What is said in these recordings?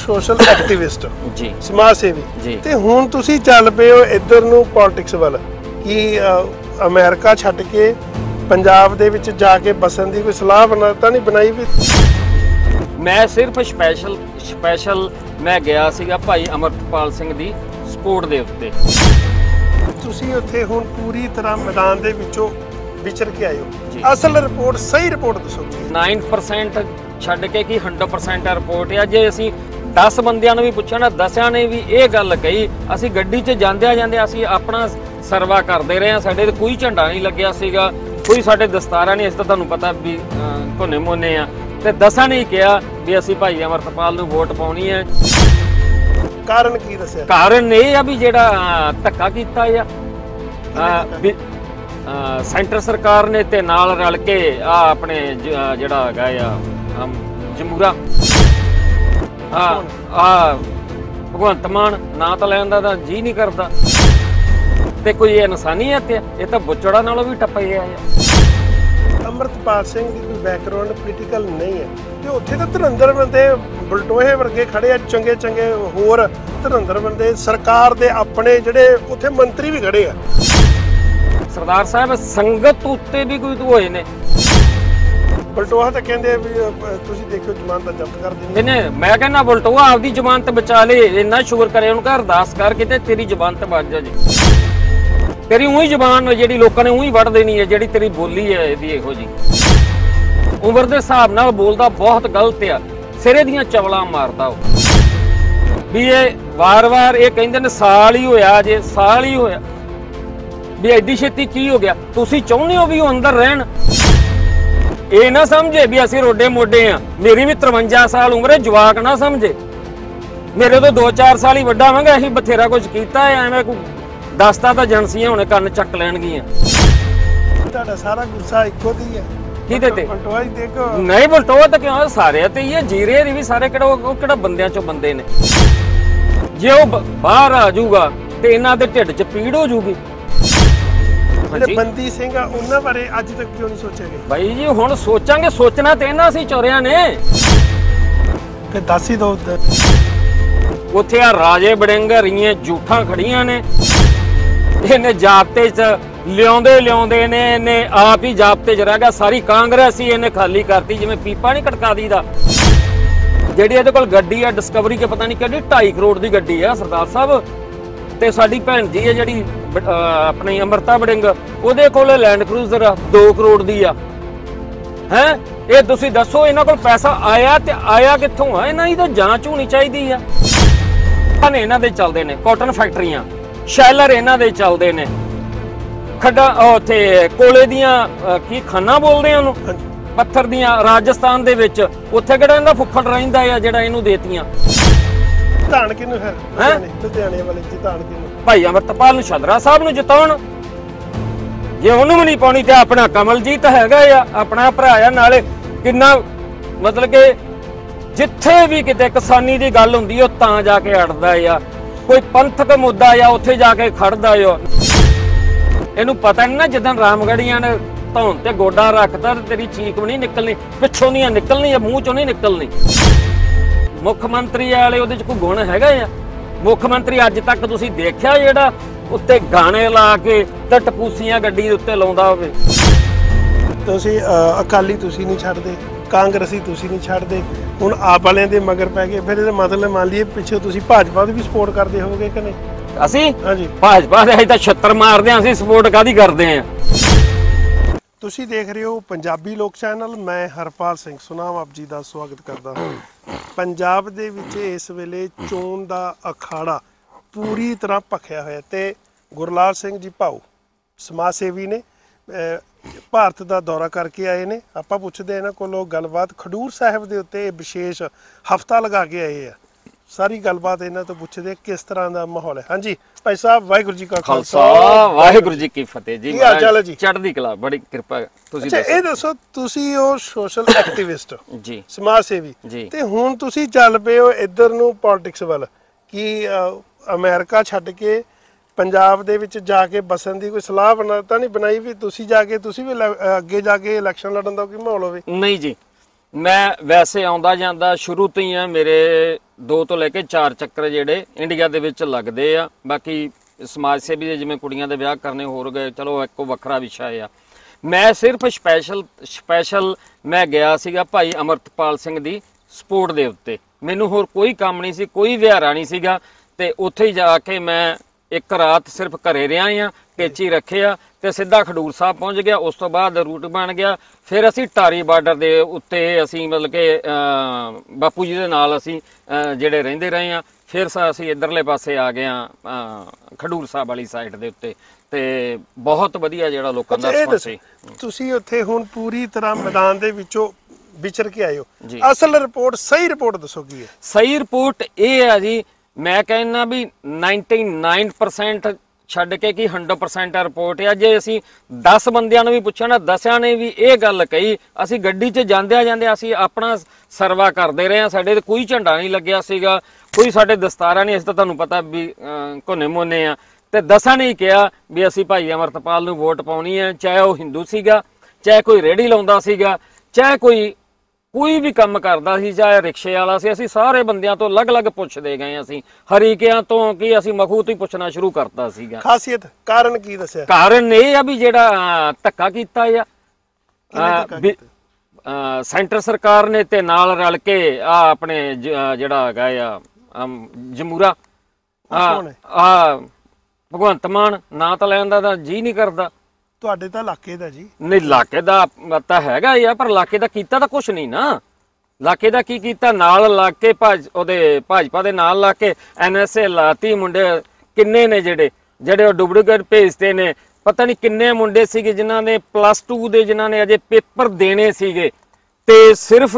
Social activist जी समाज सेवी जी ते हुण तुसी चल पे हो इधर नूं पॉलिटिक्स वाल कि अमेरिका छड्ड के पंजाब दे विच जाके बसन दी कोई सलाह बनाता नहीं बनाई भी? मैं सिर्फ स्पैशल मैं गया सीगा भाई अमरपाल सिंह दी सपोर्ट दे उत्ते। तुसी उत्थे हुण पूरी तरह मैदान दे विचों विचर के आए जी। हो, असल रिपोर्ट सही रिपोर्ट दसो। 9% छड्ड के कि 100% रिपोर्ट है। जे असीं 10 ਬੰਦਿਆਂ ਨੂੰ ਵੀ ਪੁੱਛਿਆ ਨਾ 10ਾਂ ਨੇ ਵੀ ਇਹ ਗੱਲ ਕਹੀ, ਅਸੀਂ ਗੱਡੀ 'ਚ ਜਾਂਦੇ ਅਸੀਂ ਆਪਣਾ ਸਰਵਾ ਕਰਦੇ ਰਹੇ ਹਾਂ, ਸਾਡੇ ਤੇ ਕੋਈ ਝੰਡਾ ਨਹੀਂ ਲੱਗਿਆ ਸੀਗਾ, ਕੋਈ ਸਾਡੇ ਦਸਤਾਰਾ ਨਹੀਂ, ਇਸ ਤਾਂ ਤੁਹਾਨੂੰ ਪਤਾ ਵੀ ਕੋਨੇ ਮੋਨੇ ਆ, ਤੇ 10ਾਂ ਨੇ ਕਿਹਾ ਵੀ ਅਸੀਂ ਭਾਈ ਅਮਰਪਾਲ ਨੂੰ ਵੋਟ ਪਾਉਣੀ ਹੈ। ਕਾਰਨ ਕੀ ਦੱਸਿਆ? ਕਾਰਨ ਇਹ ਆ ਵੀ ਜਿਹੜਾ ਧੱਕਾ ਕੀਤਾ ਆ ਸੈਂਟਰ ਸਰਕਾਰ ਨੇ ਤੇ ਨਾਲ ਰਲ ਕੇ ਆ ਆਪਣੇ ਜਿਹੜਾ ਹੈਗਾ ਆ ਜਮੂਰਾ ਭਗਵੰਤ ਮਾਨ ਨਾ ਤਾਂ ਲੈਣ ਦਾ ਜੀ ਨਹੀਂ ਕਰਦਾ, ਤੇ ਕੋਈ ਇਨਸਾਨੀਅਤ ਹੈ, ਇਹ ਤਾਂ ਬੁੱਚੜਾ ਨਾਲੋਂ ਵੀ ਟੱਪ ਗਿਆ ਹੈ। ਅਮਰਪਾਲ ਸਿੰਘ ਦੀ ਕੋਈ ਬੈਕਗ੍ਰਾਉਂਡ ਪੋਲੀਟੀਕਲ ਨਹੀਂ ਹੈ ਤੇ ਉੱਥੇ ਤਾਂ ਧਰੰਦਰ ਬੰਦੇ ਬਲਟੋਹੇ ਵਰਗੇ ਖੜੇ ਆ, ਚੰਗੇ ਚੰਗੇ ਹੋਰ ਧਰੰਦਰ ਬੰਦੇ, ਸਰਕਾਰ ਦੇ ਆਪਣੇ ਜਿਹੜੇ ਉੱਥੇ ਮੰਤਰੀ ਵੀ ਖੜੇ ਆ। ਸਰਦਾਰ ਸਾਹਿਬ ਸੰਗਤ ਉੱਤੇ ਵੀ ਕੋਈ ਹੋਏ ਨੇ। ਬਲਟੋਹਾ ਤਾਂ ਕਹਿੰਦੇ ਵੀ ਤੁਸੀਂ ਦੇਖੋ ਜ਼ਮਾਨਤ ਜ਼ਬਤ ਕਰ ਦੇਣੀ ਇਹਨੇ, ਮੈਂ ਕਹਿੰਦਾ ਬਲਟੋਹਾ ਆਪਦੀ ਜ਼ਮਾਨਤ ਬਚਾ ਲੇ, ਇੰਨਾ ਸ਼ੁਕਰ ਕਰੇ ਉਹਨੂੰ ਘਰ ਅਰਦਾਸ ਕਰ ਕਿਤੇ ਤੇਰੀ ਜ਼ਮਾਨਤ ਬਚ ਜਾ ਜੀ। ਤੇਰੀ ਉਹੀ ਜ਼ਬਾਨ ਜਿਹੜੀ ਲੋਕਾਂ ਨੇ ਉਹੀ ਵੜ ਦੇਣੀ ਹੈ, ਜਿਹੜੀ ਤੇਰੀ ਬੋਲੀ ਹੈ ਇਹਦੀ ਇਹੋ ਜੀ ਉਮਰ ਦੇ ਹਿਸਾਬ ਨਾਲ ਬੋਲਦਾ ਬਹੁਤ ਗਲਤ ਆ, ਸਿਰੇ ਦੀਆਂ ਚਵਲਾਂ ਮਾਰਦਾ ਉਹ ਵੀ। ਇਹ ਵਾਰ-ਵਾਰ ਇਹ ਕਹਿੰਦੇ ਨੇ ਸਾਲ ਹੀ ਹੋਇਆ ਜੇ, ਸਾਲ ਹੀ ਹੋਇਆ ਵੀ ਐਡੀ ਛੇਤੀ ਕੀ ਹੋ ਗਿਆ? ਤੁਸੀਂ ਚਾਹੁੰਦੇ ਹੋ ਵੀ ਉਹ ਅੰਦਰ ਰਹਿਣ? ਇਹ ਨਾ ਸਮਝੇ ਵੀ ਅਸੀਂ ਰੋਡੇ ਮੋਢੇ ਆ, ਮੇਰੀ ਵੀ 53 ਸਾਲ ਉਮਰ ਹੈ, ਜਵਾਕ ਨਾ ਸਮਝੇ, ਮੇਰੇ ਤੋਂ 2-4 ਸਾਲ ਹੀ ਵੱਡਾ ਵਾਂਗਾ, ਅਸੀਂ ਬਥੇਰਾ ਕੁਝ ਕੀਤਾ ਹੈ, ਐਵੇਂ ਕੋਈ ਦੱਸਦਾ ਤਾਂ ਏਜੰਸੀਆਂ ਹੁਣੇ ਕੰਨ ਚੱਕ ਲੈਣਗੀਆਂ। ਤੁਹਾਡਾ ਸਾਰਾ ਗੁੱਸਾ ਇੱਕੋ ਤੇ ਹੀ ਹੈ? ਕਿਹਦੇ ਤੇ? ਬਲਟੋਹਾ ਹੀ ਦੇਖੋ। ਨਹੀਂ ਬਲਟੋਹਾ ਤਾਂ ਕਿਉਂ, ਸਾਰੇ ਤੇ ਹੀ ਹੈ, ਜੀਰੇ ਦੀ ਵੀ ਸਾਰੇ ਕਿਹੜਾ ਉਹ ਕਿਹੜਾ ਬੰਦਿਆਂ ਚੋਂ ਬੰਦੇ ਨੇ। ਜੇ ਉਹ ਬਾਹਰ ਆ ਜਾਊਗਾ ਤੇ ਇਹਨਾਂ ਦੇ ਢਿੱਡ 'ਚ ਪੀੜ ਹੋ ਜਾਊਗੀ। ਜਿਹੜੇ ਬੰਦੀ ਸਿੰਘ ਆ ਉਹਨਾਂ ਬਾਰੇ ਅੱਜ ਤੱਕ ਕਿਉਂ ਨਹੀਂ ਸੋਚਿਆਗੇ? ਬਾਈ ਜੀ ਹੁਣ ਸੋਚਾਂਗੇ, ਸੋਚਣਾ ਤੇ ਇਹਨਾਂ ਅਸੀਂ ਚੋਰਿਆਂ ਨੇ। ਤੇ ਦੱਸ ਹੀ ਦੋ ਉੱਥੇ ਆ ਰਾਜੇ ਬੜਿੰਗਰੀਆਂ ਝੂਠਾਂ ਖੜੀਆਂ ਨੇ, ਇਹਨੇ ਜਾਬਤੇ 'ਚ ਲਿਆਉਂਦੇ ਨੇ, ਇਹਨੇ ਆਪ ਹੀ ਜਾਬਤੇ 'ਚ ਰਹਿ ਗਿਆ। ਸਾਰੀ ਕਾਂਗਰਸ ਹੀ ਇਹਨੇ ਖਾਲੀ ਕਰਤੀ, ਜਿਵੇਂ ਪੀਪਾ ਨਹੀਂ ਖੜਕਾ ਦੀਦਾ। ਜਿਹੜੀ ਇਹਦੇ ਕੋਲ ਗੱਡੀ ਆ ਡਿਸਕਵਰੀ ਕੇ ਪਤਾ ਨਹੀਂ ਕਿਹੜੀ 2.5 ਕਰੋੜ ਦੀ ਗੱਡੀ ਆ ਸਰਦਾਰ ਸਾਹਿਬ, ਤੇ ਸਾਡੀ ਭੈਣ ਜੀ ਹੈ ਜਿਹੜੀ ਆਪਣੀ ਅਮਰਤਾ ਬੜਿੰਗ, ਉਹਦੇ ਕੋਲ ਲੈਂਡ ਕਰੂਜ਼ਰ 2 ਕਰੋੜ ਦੀ ਆ। ਹੈ ਇਹ ਤੁਸੀਂ ਦੱਸੋ ਇਹਨਾਂ ਕੋਲ ਪੈਸਾ ਆਇਆ ਤੇ ਆਇਆ ਕਿੱਥੋਂ ਆ? ਇਹਨਾਂ ਦੀ ਤਾਂ ਜਾਂਚ ਹੋਣੀ ਚਾਹੀਦੀ ਆ। ਇਹਨਾਂ ਦੇ ਚੱਲਦੇ ਨੇ ਕਾਟਨ ਫੈਕਟਰੀਆਂ, ਸ਼ੈਲਰ ਇਹਨਾਂ ਦੇ ਚੱਲਦੇ ਨੇ, ਖੱਡਾ ਉੱਥੇ ਕੋਲੇ ਦੀਆਂ ਕੀ ਖਾਨਾ ਬੋਲਦੇ ਆ ਉਹਨੂੰ, ਪੱਥਰ ਦੀਆਂ, ਰਾਜਸਥਾਨ ਦੇ ਵਿੱਚ। ਉੱਥੇ ਕਿਹੜਾ ਇਹਦਾ ਫੁੱਫੜ ਰਹਿੰਦਾ ਆ ਜਿਹੜਾ ਇਹਨੂੰ ਦੇਤੀਆਂ? ਧਾਨ ਕਿਹਨੂੰ ਫਿਰ ਲੁਧਿਆਣੇ ਵਾਲੇ ਚ ਧਾਨ ਕਿਹਨੂੰ? ਭਾਈ ਅਮਰਪਾਲ ਨੂੰ, ਸ਼ਾਦਰਾ ਸਾਹਿਬ ਨੂੰ ਜਿਤਾਉਣ। ਜੇ ਉਹਨੂੰ ਵੀ ਨਹੀਂ ਪਾਉਣੀ ਤੇ ਆਪਣਾ ਕਮਲਜੀਤ ਹੈਗਾ ਆ, ਆਪਣਾ ਭਰਾ ਆ, ਨਾਲੇ ਕਿੰਨਾ ਮਤਲਬ ਕਿ ਜਿੱਥੇ ਵੀ ਕਿਤੇ ਕਿਸਾਨੀ ਦੀ ਗੱਲ ਹੁੰਦੀ ਉਹ ਤਾਂ ਜਾ ਕੇ ਅੜਦਾ ਆ, ਕੋਈ ਪੰਥਕ ਮੁੱਦਾ ਆ ਉੱਥੇ ਜਾ ਕੇ ਖੜਦਾ ਆ। ਇਹਨੂੰ ਪਤਾ ਨਹੀਂ ਨਾ ਜਿੱਦਾਂ ਰਾਮਗੜੀਆਂ ਨੇ ਧੌਣ ਤੇ ਗੋਡਾ ਰੱਖਦਾ ਤੇ ਤੇਰੀ ਚੀਕ ਵੀ ਨਹੀਂ ਨਿਕਲਣੀ, ਪਿੱਛੋਂ ਦੀਆਂ ਨਿਕਲਣੀ, ਮੂੰਹ ਚੋਂ ਨਹੀਂ ਨਿਕਲਣੀ। ਮੁੱਖ ਮੰਤਰੀ ਵਾਲੇ ਉਹਦੇ 'ਚ ਕੋਈ ਗੁਣ ਹੈਗਾ ਆ? ਮੁੱਖ ਮੰਤਰੀ ਅੱਜ ਤੱਕ ਤੁਸੀਂ ਦੇਖਿਆ ਜਿਹੜਾ ਉੱਤੇ ਗਾਣੇ ਲਾ ਕੇ ਤੇ ਟਪੂਸੀਆਂ ਗੱਡੀ ਦੇ ਉੱਤੇ ਲਾਉਂਦਾ ਹੋਵੇ? ਤੁਸੀਂ ਅਕਾਲੀ ਤੁਸੀਂ ਨਹੀਂ ਛੱਡਦੇ, ਕਾਂਗਰਸੀ ਤੁਸੀਂ ਨਹੀਂ ਛੱਡਦੇ, ਹੁਣ ਆਪ ਵਾਲਿਆਂ ਦੇ ਮਗਰ ਪੈ ਗਏ, ਫਿਰ ਇਹਦਾ ਮਤਲਬ ਮੰਨ ਲਈਏ ਪਿੱਛੇ ਤੁਸੀਂ ਭਾਜਪਾ ਦੀ ਵੀ ਸਪੋਰਟ ਕਰਦੇ ਹੋਵੋਗੇ ਕਿ ਨਹੀਂ? ਅਸੀਂ ਹਾਂਜੀ ਭਾਜਪਾ ਦੇ ਅਸੀਂ ਤਾਂ 76 ਮਾਰਦੇ ਹਾਂ, ਅਸੀਂ ਸਪੋਰਟ ਕਾਹਦੀ ਕਰਦੇ ਹਾਂ? ਤੁਸੀਂ ਦੇਖ ਰਹੇ ਹੋ ਪੰਜਾਬੀ ਲੋਕ ਚੈਨਲ, ਮੈਂ ਹਰਪਾਲ ਸਿੰਘ ਸੁਨਾਮ ਆਪ ਜੀ ਦਾ ਸਵਾਗਤ ਕਰਦਾ ਹਾਂ। ਪੰਜਾਬ ਦੇ ਵਿੱਚ ਇਸ ਵੇਲੇ ਚੋਣ ਦਾ ਅਖਾੜਾ ਪੂਰੀ ਤਰ੍ਹਾਂ ਭਖਿਆ ਹੋਇਆ ਤੇ ਗੁਰਲਾਲ ਸਿੰਘ ਜੀ ਭਾਊ ਸਮਾਜ ਸੇਵੀ ਨੇ ਭਾਰਤ ਦਾ ਦੌਰਾ ਕਰਕੇ ਆਏ ਨੇ। ਆਪਾਂ ਪੁੱਛਦੇ ਇਹਨਾਂ ਕੋਲੋਂ ਗੱਲਬਾਤ। ਖਡੂਰ ਸਾਹਿਬ ਦੇ ਉੱਤੇ ਵਿਸ਼ੇਸ਼ ਹਫ਼ਤਾ ਲਗਾ ਕੇ ਆਏ ਆ, ਸਾਰੀ ਗੱਲਬਾਤ ਇਹਨਾਂ ਤੋਂ ਪੁੱਛਦੇ ਕਿਸ ਤਰ੍ਹਾਂ ਦਾ ਮਾਹੌਲ ਹੈ। ਹਾਂਜੀ ਭਾਈ ਸਾਹਿਬ, ਵਾਹਿਗੁਰੂ ਜੀ ਕਾ ਖਾਲਸਾ, ਵਾਹਿਗੁਰੂ ਜੀ ਕੀ ਫਤਿਹ ਜੀ। ਕੀ ਹਾਲ ਚਾਲ ਹੈ ਜੀ? ਚੜ੍ਹਦੀ ਕਲਾ, ਬੜੀ ਕਿਰਪਾ। ਤੁਸੀਂ ਇਹ ਦੱਸੋ, ਤੁਸੀਂ ਉਹ ਸੋਸ਼ਲ ਐਕਟਿਵਿਸਟ ਜੀ, ਸਮਾਜ ਸੇਵੀ, ਤੇ ਹੁਣ ਤੁਸੀਂ ਚੱਲ ਪਏ ਹੋ ਇੱਧਰ ਨੂੰ ਪੋਲਿਟਿਕਸ ਵੱਲ ਕਿ ਅਮਰੀਕਾ ਛੱਡ ਕੇ ਪੰਜਾਬ ਦੇ ਵਿੱਚ ਜਾ ਕੇ ਬਸਣ ਦੀ ਕੋਈ ਸਲਾਹ ਤਾਂ ਨਹੀਂ ਬਣਾਈ ਵੀ ਤੁਸੀਂ ਜਾ ਕੇ ਤੁਸੀਂ ਵੀ ਅੱਗੇ ਜਾ ਕੇ ਇਲੈਕਸ਼ਨ ਲੜਨ ਦਾ ਕੋਈ ਮਾਹੌਲ ਹੋਵੇ? ਨਹੀਂ ਜੀ, ਮੈਂ ਵੈਸੇ ਆਉਂਦਾ ਜਾਂਦਾ ਸ਼ੁਰੂ ਤੋਂ ਹੀ ਆ। ਮੇਰੇ 2 ਤੋਂ ਲੈ ਕੇ 4 ਚੱਕਰ ਜਿਹੜੇ ਇੰਡੀਆ ਦੇ ਵਿੱਚ ਲੱਗਦੇ ਆ। ਬਾਕੀ ਸਮਾਜ ਸੇਵੀ ਦੇ ਜਿਵੇਂ ਕੁੜੀਆਂ ਦੇ ਵਿਆਹ ਕਰਨੇ ਹੋਰ ਗਏ, ਚਲੋ ਇੱਕੋ ਵੱਖਰਾ ਵਿਸ਼ਾ ਆ। ਮੈਂ ਸਿਰਫ ਸਪੈਸ਼ਲ ਮੈਂ ਗਿਆ ਸੀਗਾ ਭਾਈ ਅਮਰਤਪਾਲ ਸਿੰਘ ਦੀ ਸਪੋਰਟ ਦੇ ਉੱਤੇ। ਮੈਨੂੰ ਹੋਰ ਕੋਈ ਕੰਮ ਨਹੀਂ ਸੀ, ਕੋਈ ਵਿਹਾਰਾ ਨਹੀਂ ਸੀਗਾ, ਤੇ ਉੱਥੇ ਹੀ ਜਾ ਕੇ ਮੈਂ ਇੱਕ ਰਾਤ ਸਿਰਫ ਘਰੇ ਰਿਹਾ ਆ, ਟੇਚੀ ਰੱਖਿਆ ਤੇ ਸਿੱਧਾ ਖਡੂਰ ਸਾਹਿਬ ਪਹੁੰਚ ਗਿਆ। ਉਸ ਤੋਂ ਬਾਅਦ ਰੂਟ ਬਣ ਗਿਆ, ਫਿਰ ਅਸੀਂ ਟਾਰੀ ਬਾਰਡਰ ਦੇ ਉੱਤੇ ਅਸੀਂ ਮਤਲਬ ਕਿ ਬਾਪੂ ਜੀ ਦੇ ਨਾਲ ਅਸੀਂ ਜਿਹੜੇ ਰਹਿੰਦੇ ਰਹੇ ਆ। ਫਿਰ ਅਸੀਂ ਇੱਧਰਲੇ ਪਾਸੇ ਆ ਗਏ ਆ ਖਡੂਰ ਸਾਹਿਬ ਵਾਲੀ ਸਾਈਡ ਦੇ ਉੱਤੇ, ਤੇ ਬਹੁਤ ਵਧੀਆ ਜਿਹੜਾ ਲੋਕਾਂ ਦਾ ਰਿਸਪੌਂਸ ਸੀ। ਤੁਸੀਂ ਉੱਥੇ ਹੁਣ ਪੂਰੀ ਤਰ੍ਹਾਂ ਮੈਦਾਨ ਦੇ ਵਿੱਚੋਂ ਵਿਚਰ ਕੇ ਆਏ ਹੋ, ਅਸਲ ਰਿਪੋਰਟ ਸਹੀ ਰਿਪੋਰਟ ਦੱਸੋ ਕੀ ਹੈ? ਸਹੀ ਰਿਪੋਰਟ ਇਹ ਆ ਜੀ, ਮੈਂ ਕਹਿੰਦਾ ਵੀ 99% ਛੱਡ ਕੇ ਕੀ 100% ਰਿਪੋਰਟ ਆ। ਜੇ ਅਸੀਂ 10 ਬੰਦਿਆਂ ਨੂੰ ਵੀ ਪੁੱਛਿਆ ਨਾ, 10 ਨੇ ਵੀ ਇਹ ਗੱਲ ਕਹੀ। ਅਸੀਂ ਗੱਡੀ 'ਚ ਜਾਂਦਿਆਂ ਅਸੀਂ ਆਪਣਾ ਸਰਵਾ ਕਰਦੇ ਰਹੇ ਆ, ਸਾਡੇ ਤੇ ਕੋਈ ਝੰਡਾ ਨਹੀਂ ਲੱਗਿਆ ਸੀਗਾ, ਕੋਈ ਸਾਡੇ ਦਸਤਾਰਾ ਨਹੀਂ। ਅਸੀਂ ਤਾਂ ਤੁਹਾਨੂੰ ਪਤਾ ਵੀ ਕੋਨੇ ਮੋਨੇ ਆ, ਤੇ 10 ਨੇ ਹੀ ਕਿਹਾ ਵੀ ਅਸੀਂ ਭਾਈ ਅਮਰਤਪਾਲ ਨੂੰ ਵੋਟ ਪਾਉਣੀ ਹੈ, ਚਾਹੇ ਉਹ ਹਿੰਦੂ ਸੀਗਾ, ਚਾਹੇ ਕੋਈ ਰੇਹੜੀ ਲਾਉਂਦਾ ਸੀਗਾ, ਚਾਹੇ ਕੋਈ ਵੀ ਕੰਮ ਕਰਦਾ ਸੀ, ਚਾਹੇ ਰਿਕਸ਼ੇ ਵਾਲਾ ਸੀ। ਅਸੀਂ ਸਾਰੇ ਬੰਦਿਆਂ ਤੋਂ ਅਲੱਗ-ਅਲੱਗ ਪੁੱਛਦੇ ਗਏ। ਅਸੀਂ ਹਰੀਕਿਆਂ ਤੋਂ ਕੀ ਅਸੀਂ ਮਖੂ ਤੋਂ ਹੀ ਪੁੱਛਣਾ ਸ਼ੁਰੂ ਕਰਤਾ ਸੀਗਾ। ਖਾਸੀਅਤ ਕਾਰਨ ਕੀ ਦੱਸਿਆ? ਕਾਰਨ ਇਹ ਆ ਵੀ ਜਿਹੜਾ ਧੱਕਾ ਕੀਤਾ ਆ ਸੈਂਟਰ ਸਰਕਾਰ ਨੇ ਤੇ ਨਾਲ ਰਲ ਕੇ ਆਪਣੇ ਜਿਹੜਾ ਹੈਗਾ ਆ ਜਮੂਰਾ ਭਗਵੰਤ ਮਾਨ, ਨਾਂ ਤਾਂ ਲੈਣ ਦਾ ਜੀ ਨਹੀਂ ਕਰਦਾ। ਤੁਹਾਡੇ ਤਾਂ ਇਲਾਕੇ ਦਾ ਜੀ। ਨਹੀਂ, ਇਲਾਕੇ ਦਾ ਤਾਂ ਹੈਗਾ ਹੀ ਆ, ਪਰ ਇਲਾਕੇ ਦਾ ਕੀਤਾ ਤਾਂ ਕੁਛ ਨਹੀਂ ਨਾ। ਇਲਾਕੇ ਦਾ ਕੀ ਕੀਤਾ? ਨਾਲ ਲਾ ਕੇ ਭਾਜਪਾ ਦੇ ਨਾਲ ਲਾ ਕੇ NSA ਲਾਤੀ। ਮੁੰਡੇ ਕਿੰਨੇ ਨੇ ਜਿਹੜੇ ਉਹ ਡੁਪਲੀਕੇਟ ਭੇਜਦੇ ਨੇ। ਪਤਾ ਨਹੀਂ ਕਿੰਨੇ ਮੁੰਡੇ ਸੀਗੇ ਜਿਨ੍ਹਾਂ ਨੇ +2 ਦੇ ਜਿਨ੍ਹਾਂ ਨੇ ਅਜੇ ਪੇਪਰ ਦੇਣੇ ਸੀਗੇ, ਤੇ ਸਿਰਫ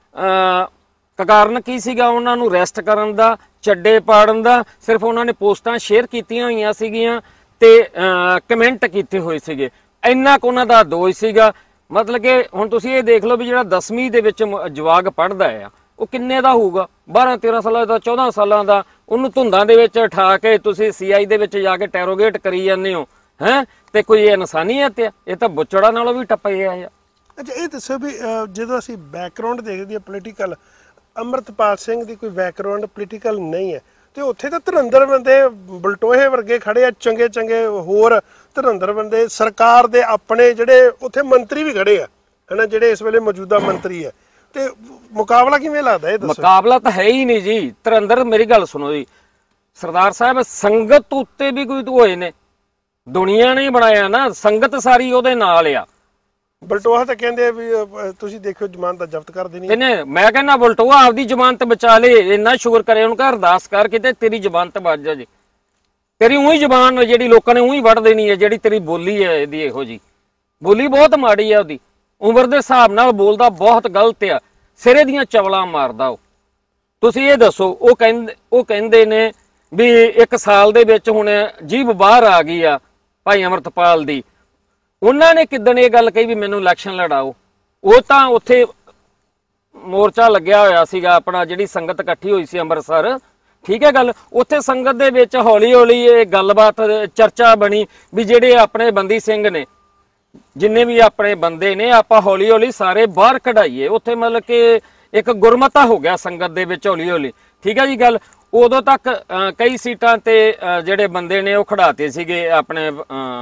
ਕਾਰਨ ਕੀ ਸੀਗਾ? ਉਹਨਾਂ ਨੂੰ ਅਰੈਸਟ ਕਰਨ ਦਾ, ਚੱਡੇ ਪਾੜਨ ਦਾ। ਸਿਰਫ ਉਹਨਾਂ ਨੇ ਪੋਸਟਾਂ ਸ਼ੇਅਰ ਕੀਤੀਆਂ ਹੋਈਆਂ ਸੀਗੀਆਂ ਤੇ ਕਮੈਂਟ ਕੀਤੇ ਹੋਏ ਸੀਗੇ, ਇੰਨਾ ਕੁ ਉਹਨਾਂ ਦਾ ਦੋਸ਼ ਸੀਗਾ। ਮਤਲਬ ਕਿ ਹੁਣ ਤੁਸੀਂ ਇਹ ਦੇਖ ਲਓ ਵੀ ਜਿਹੜਾ 10ਵੀਂ ਦੇ ਵਿੱਚ ਜਵਾਕ ਪੜ੍ਹਦਾ ਆ, ਉਹ ਕਿੰਨੇ ਦਾ ਹੋਊਗਾ? 12-13 ਸਾਲਾਂ ਦਾ, 14 ਸਾਲਾਂ ਦਾ। ਉਹਨੂੰ ਧੁੰਦਾਂ ਦੇ ਵਿੱਚ ਉਠਾ ਕੇ ਤੁਸੀਂ CI ਦੇ ਵਿੱਚ ਜਾ ਕੇ ਟੈਰੋਗੇਟ ਕਰੀ ਜਾਂਦੇ ਹੋ ਹੈਂ, ਤੇ ਕੋਈ ਇਨਸਾਨੀਅਤ ਆ? ਇਹ ਤਾਂ ਬੁੱਚੜਾ ਨਾਲੋਂ ਵੀ ਟੱਪਿਆ ਆ। ਅੱਛਾ, ਇਹ ਦੱਸੋ ਵੀ ਜਦੋਂ ਅਸੀਂ ਬੈਕਗ੍ਰਾਉਂਡ ਦੇਖਦੇ ਹਾਂ ਪੋਲੀਟੀਕਲ, ਅਮਰਤਪਾਲ ਸਿੰਘ ਦੀ ਕੋਈ ਬੈਕਗ੍ਰਾਉਂਡ ਪੋਲੀਟੀਕਲ ਨਹੀਂ ਹੈ, ਤੇ ਉੱਥੇ ਤਾਂ ਧੁਰੰਦਰ ਬੰਦੇ ਬਲਟੋਹੇ ਵਰਗੇ ਖੜੇ ਆ, ਚੰਗੇ ਹੋਰ ਧੁਰੰਦਰ ਬੰਦੇ, ਸਰਕਾਰ ਦੇ ਆਪਣੇ ਜਿਹੜੇ ਉੱਥੇ ਮੰਤਰੀ ਵੀ ਖੜੇ ਆ ਹਨਾ, ਜਿਹੜੇ ਇਸ ਵੇਲੇ ਮੌਜੂਦਾ ਮੰਤਰੀ ਆ। ਤੇ ਮੁਕਾਬਲਾ ਕਿਵੇਂ ਲੱਗਦਾ ਇਹ ਦੱਸੋ? ਮੁਕਾਬਲਾ ਤਾਂ ਹੈ ਹੀ ਨਹੀਂ ਜੀ। ਧੁਰੰਦਰ, ਮੇਰੀ ਗੱਲ ਸੁਣੋ ਜੀ, ਸਰਦਾਰ ਸਾਹਿਬ ਸੰਗਤ ਉੱਤੇ ਵੀ ਕੋਈ ਹੋਏ ਨੇ, ਦੁਨੀਆ ਨੇ ਬਣਾਇਆ ਨਾ, ਸੰਗਤ ਸਾਰੀ ਉਹਦੇ ਨਾਲ ਆ। ਬਲਟੋਹਾ ਤਾਂ ਕਹਿੰਦੇ ਵੀ ਤੁਸੀਂ ਦੇਖਿਓ ਜ਼ਮਾਨਤ ਜ਼ਬਤ ਕਰ ਦੇਣੀ ਇਹਨੇ। ਮੈਂ ਕਹਿੰਦਾ ਬਲਟੋਹਾ ਆਪਦੀ ਜ਼ਮਾਨਤ ਬਚਾ ਲੇ, ਇੰਨਾ ਸ਼ੁਕਰ ਕਰੇ ਉਹਨੂੰ ਘਰ ਅਰਦਾਸ ਕਰ ਕਿਤੇ ਤੇਰੀ ਜ਼ਮਾਨਤ ਬਚ ਜਾ। ਜੇ ਤੇਰੀ ਉਹੀ ਜ਼ਬਾਨ ਜਿਹੜੀ ਲੋਕਾਂ ਨੇ ਉਹੀ ਵੜ ਦੇਣੀ ਹੈ, ਜਿਹੜੀ ਤੇਰੀ ਬੋਲੀ ਹੈ ਇਹਦੀ ਇਹੋ ਜੀ ਬੋਲੀ ਬਹੁਤ ਮਾੜੀ ਹੈ। ਉਹਦੀ ਉਮਰ ਦੇ ਹਿਸਾਬ ਨਾਲ ਬੋਲਦਾ ਬਹੁਤ ਗਲਤ ਆ, ਸਿਰੇ ਦੀਆਂ ਚਵਲਾਂ ਮਾਰਦਾ ਉਹ। ਤੁਸੀਂ ਇਹ ਦੱਸੋ, ਉਹ ਕਹਿੰਦੇ ਨੇ ਵੀ 1 ਸਾਲ ਦੇ ਵਿੱਚ ਹੁਣ ਜੀਭ ਬਾਹਰ ਆ ਗਈ ਆ ਭਾਈ ਅਮਰਤਪਾਲ ਦੀ। ਉਹਨਾਂ ਨੇ ਕਿੱਦਣ ਇਹ ਗੱਲ ਕਹੀ ਵੀ ਮੈਨੂੰ ਇਲੈਕਸ਼ਨ ਲੜਾਓ? ਉਹ ਤਾਂ ਉੱਥੇ ਮੋਰਚਾ ਲੱਗਿਆ ਹੋਇਆ ਸੀਗਾ ਆਪਣਾ, ਜਿਹੜੀ ਸੰਗਤ ਇਕੱਠੀ ਹੋਈ ਸੀ ਅੰਮ੍ਰਿਤਸਰ, ਠੀਕ ਹੈ ਗੱਲ। ਉੱਥੇ ਸੰਗਤ ਦੇ ਵਿੱਚ ਹੌਲੀ ਇਹ ਗੱਲਬਾਤ ਚਰਚਾ ਬਣੀ ਵੀ ਜਿਹੜੇ ਆਪਣੇ ਬੰਦੀ ਸਿੰਘ ਨੇ, ਜਿੰਨੇ ਵੀ ਆਪਣੇ ਬੰਦੇ ਨੇ, ਆਪਾਂ ਹੌਲੀ ਸਾਰੇ ਬਾਹਰ ਕਢਾਈਏ। ਉੱਥੇ ਮਤਲਬ ਕਿ ਇੱਕ ਗੁਰਮਤਾ ਹੋ ਗਿਆ ਸੰਗਤ ਦੇ ਵਿੱਚ ਹੌਲੀ, ਠੀਕ ਹੈ ਜੀ ਗੱਲ। ਉਦੋਂ ਤੱਕ ਕਈ ਸੀਟਾਂ ਤੇ ਜਿਹੜੇ ਬੰਦੇ ਨੇ ਉਹ ਖੜਾਤੇ ਸੀਗੇ ਆਪਣੇ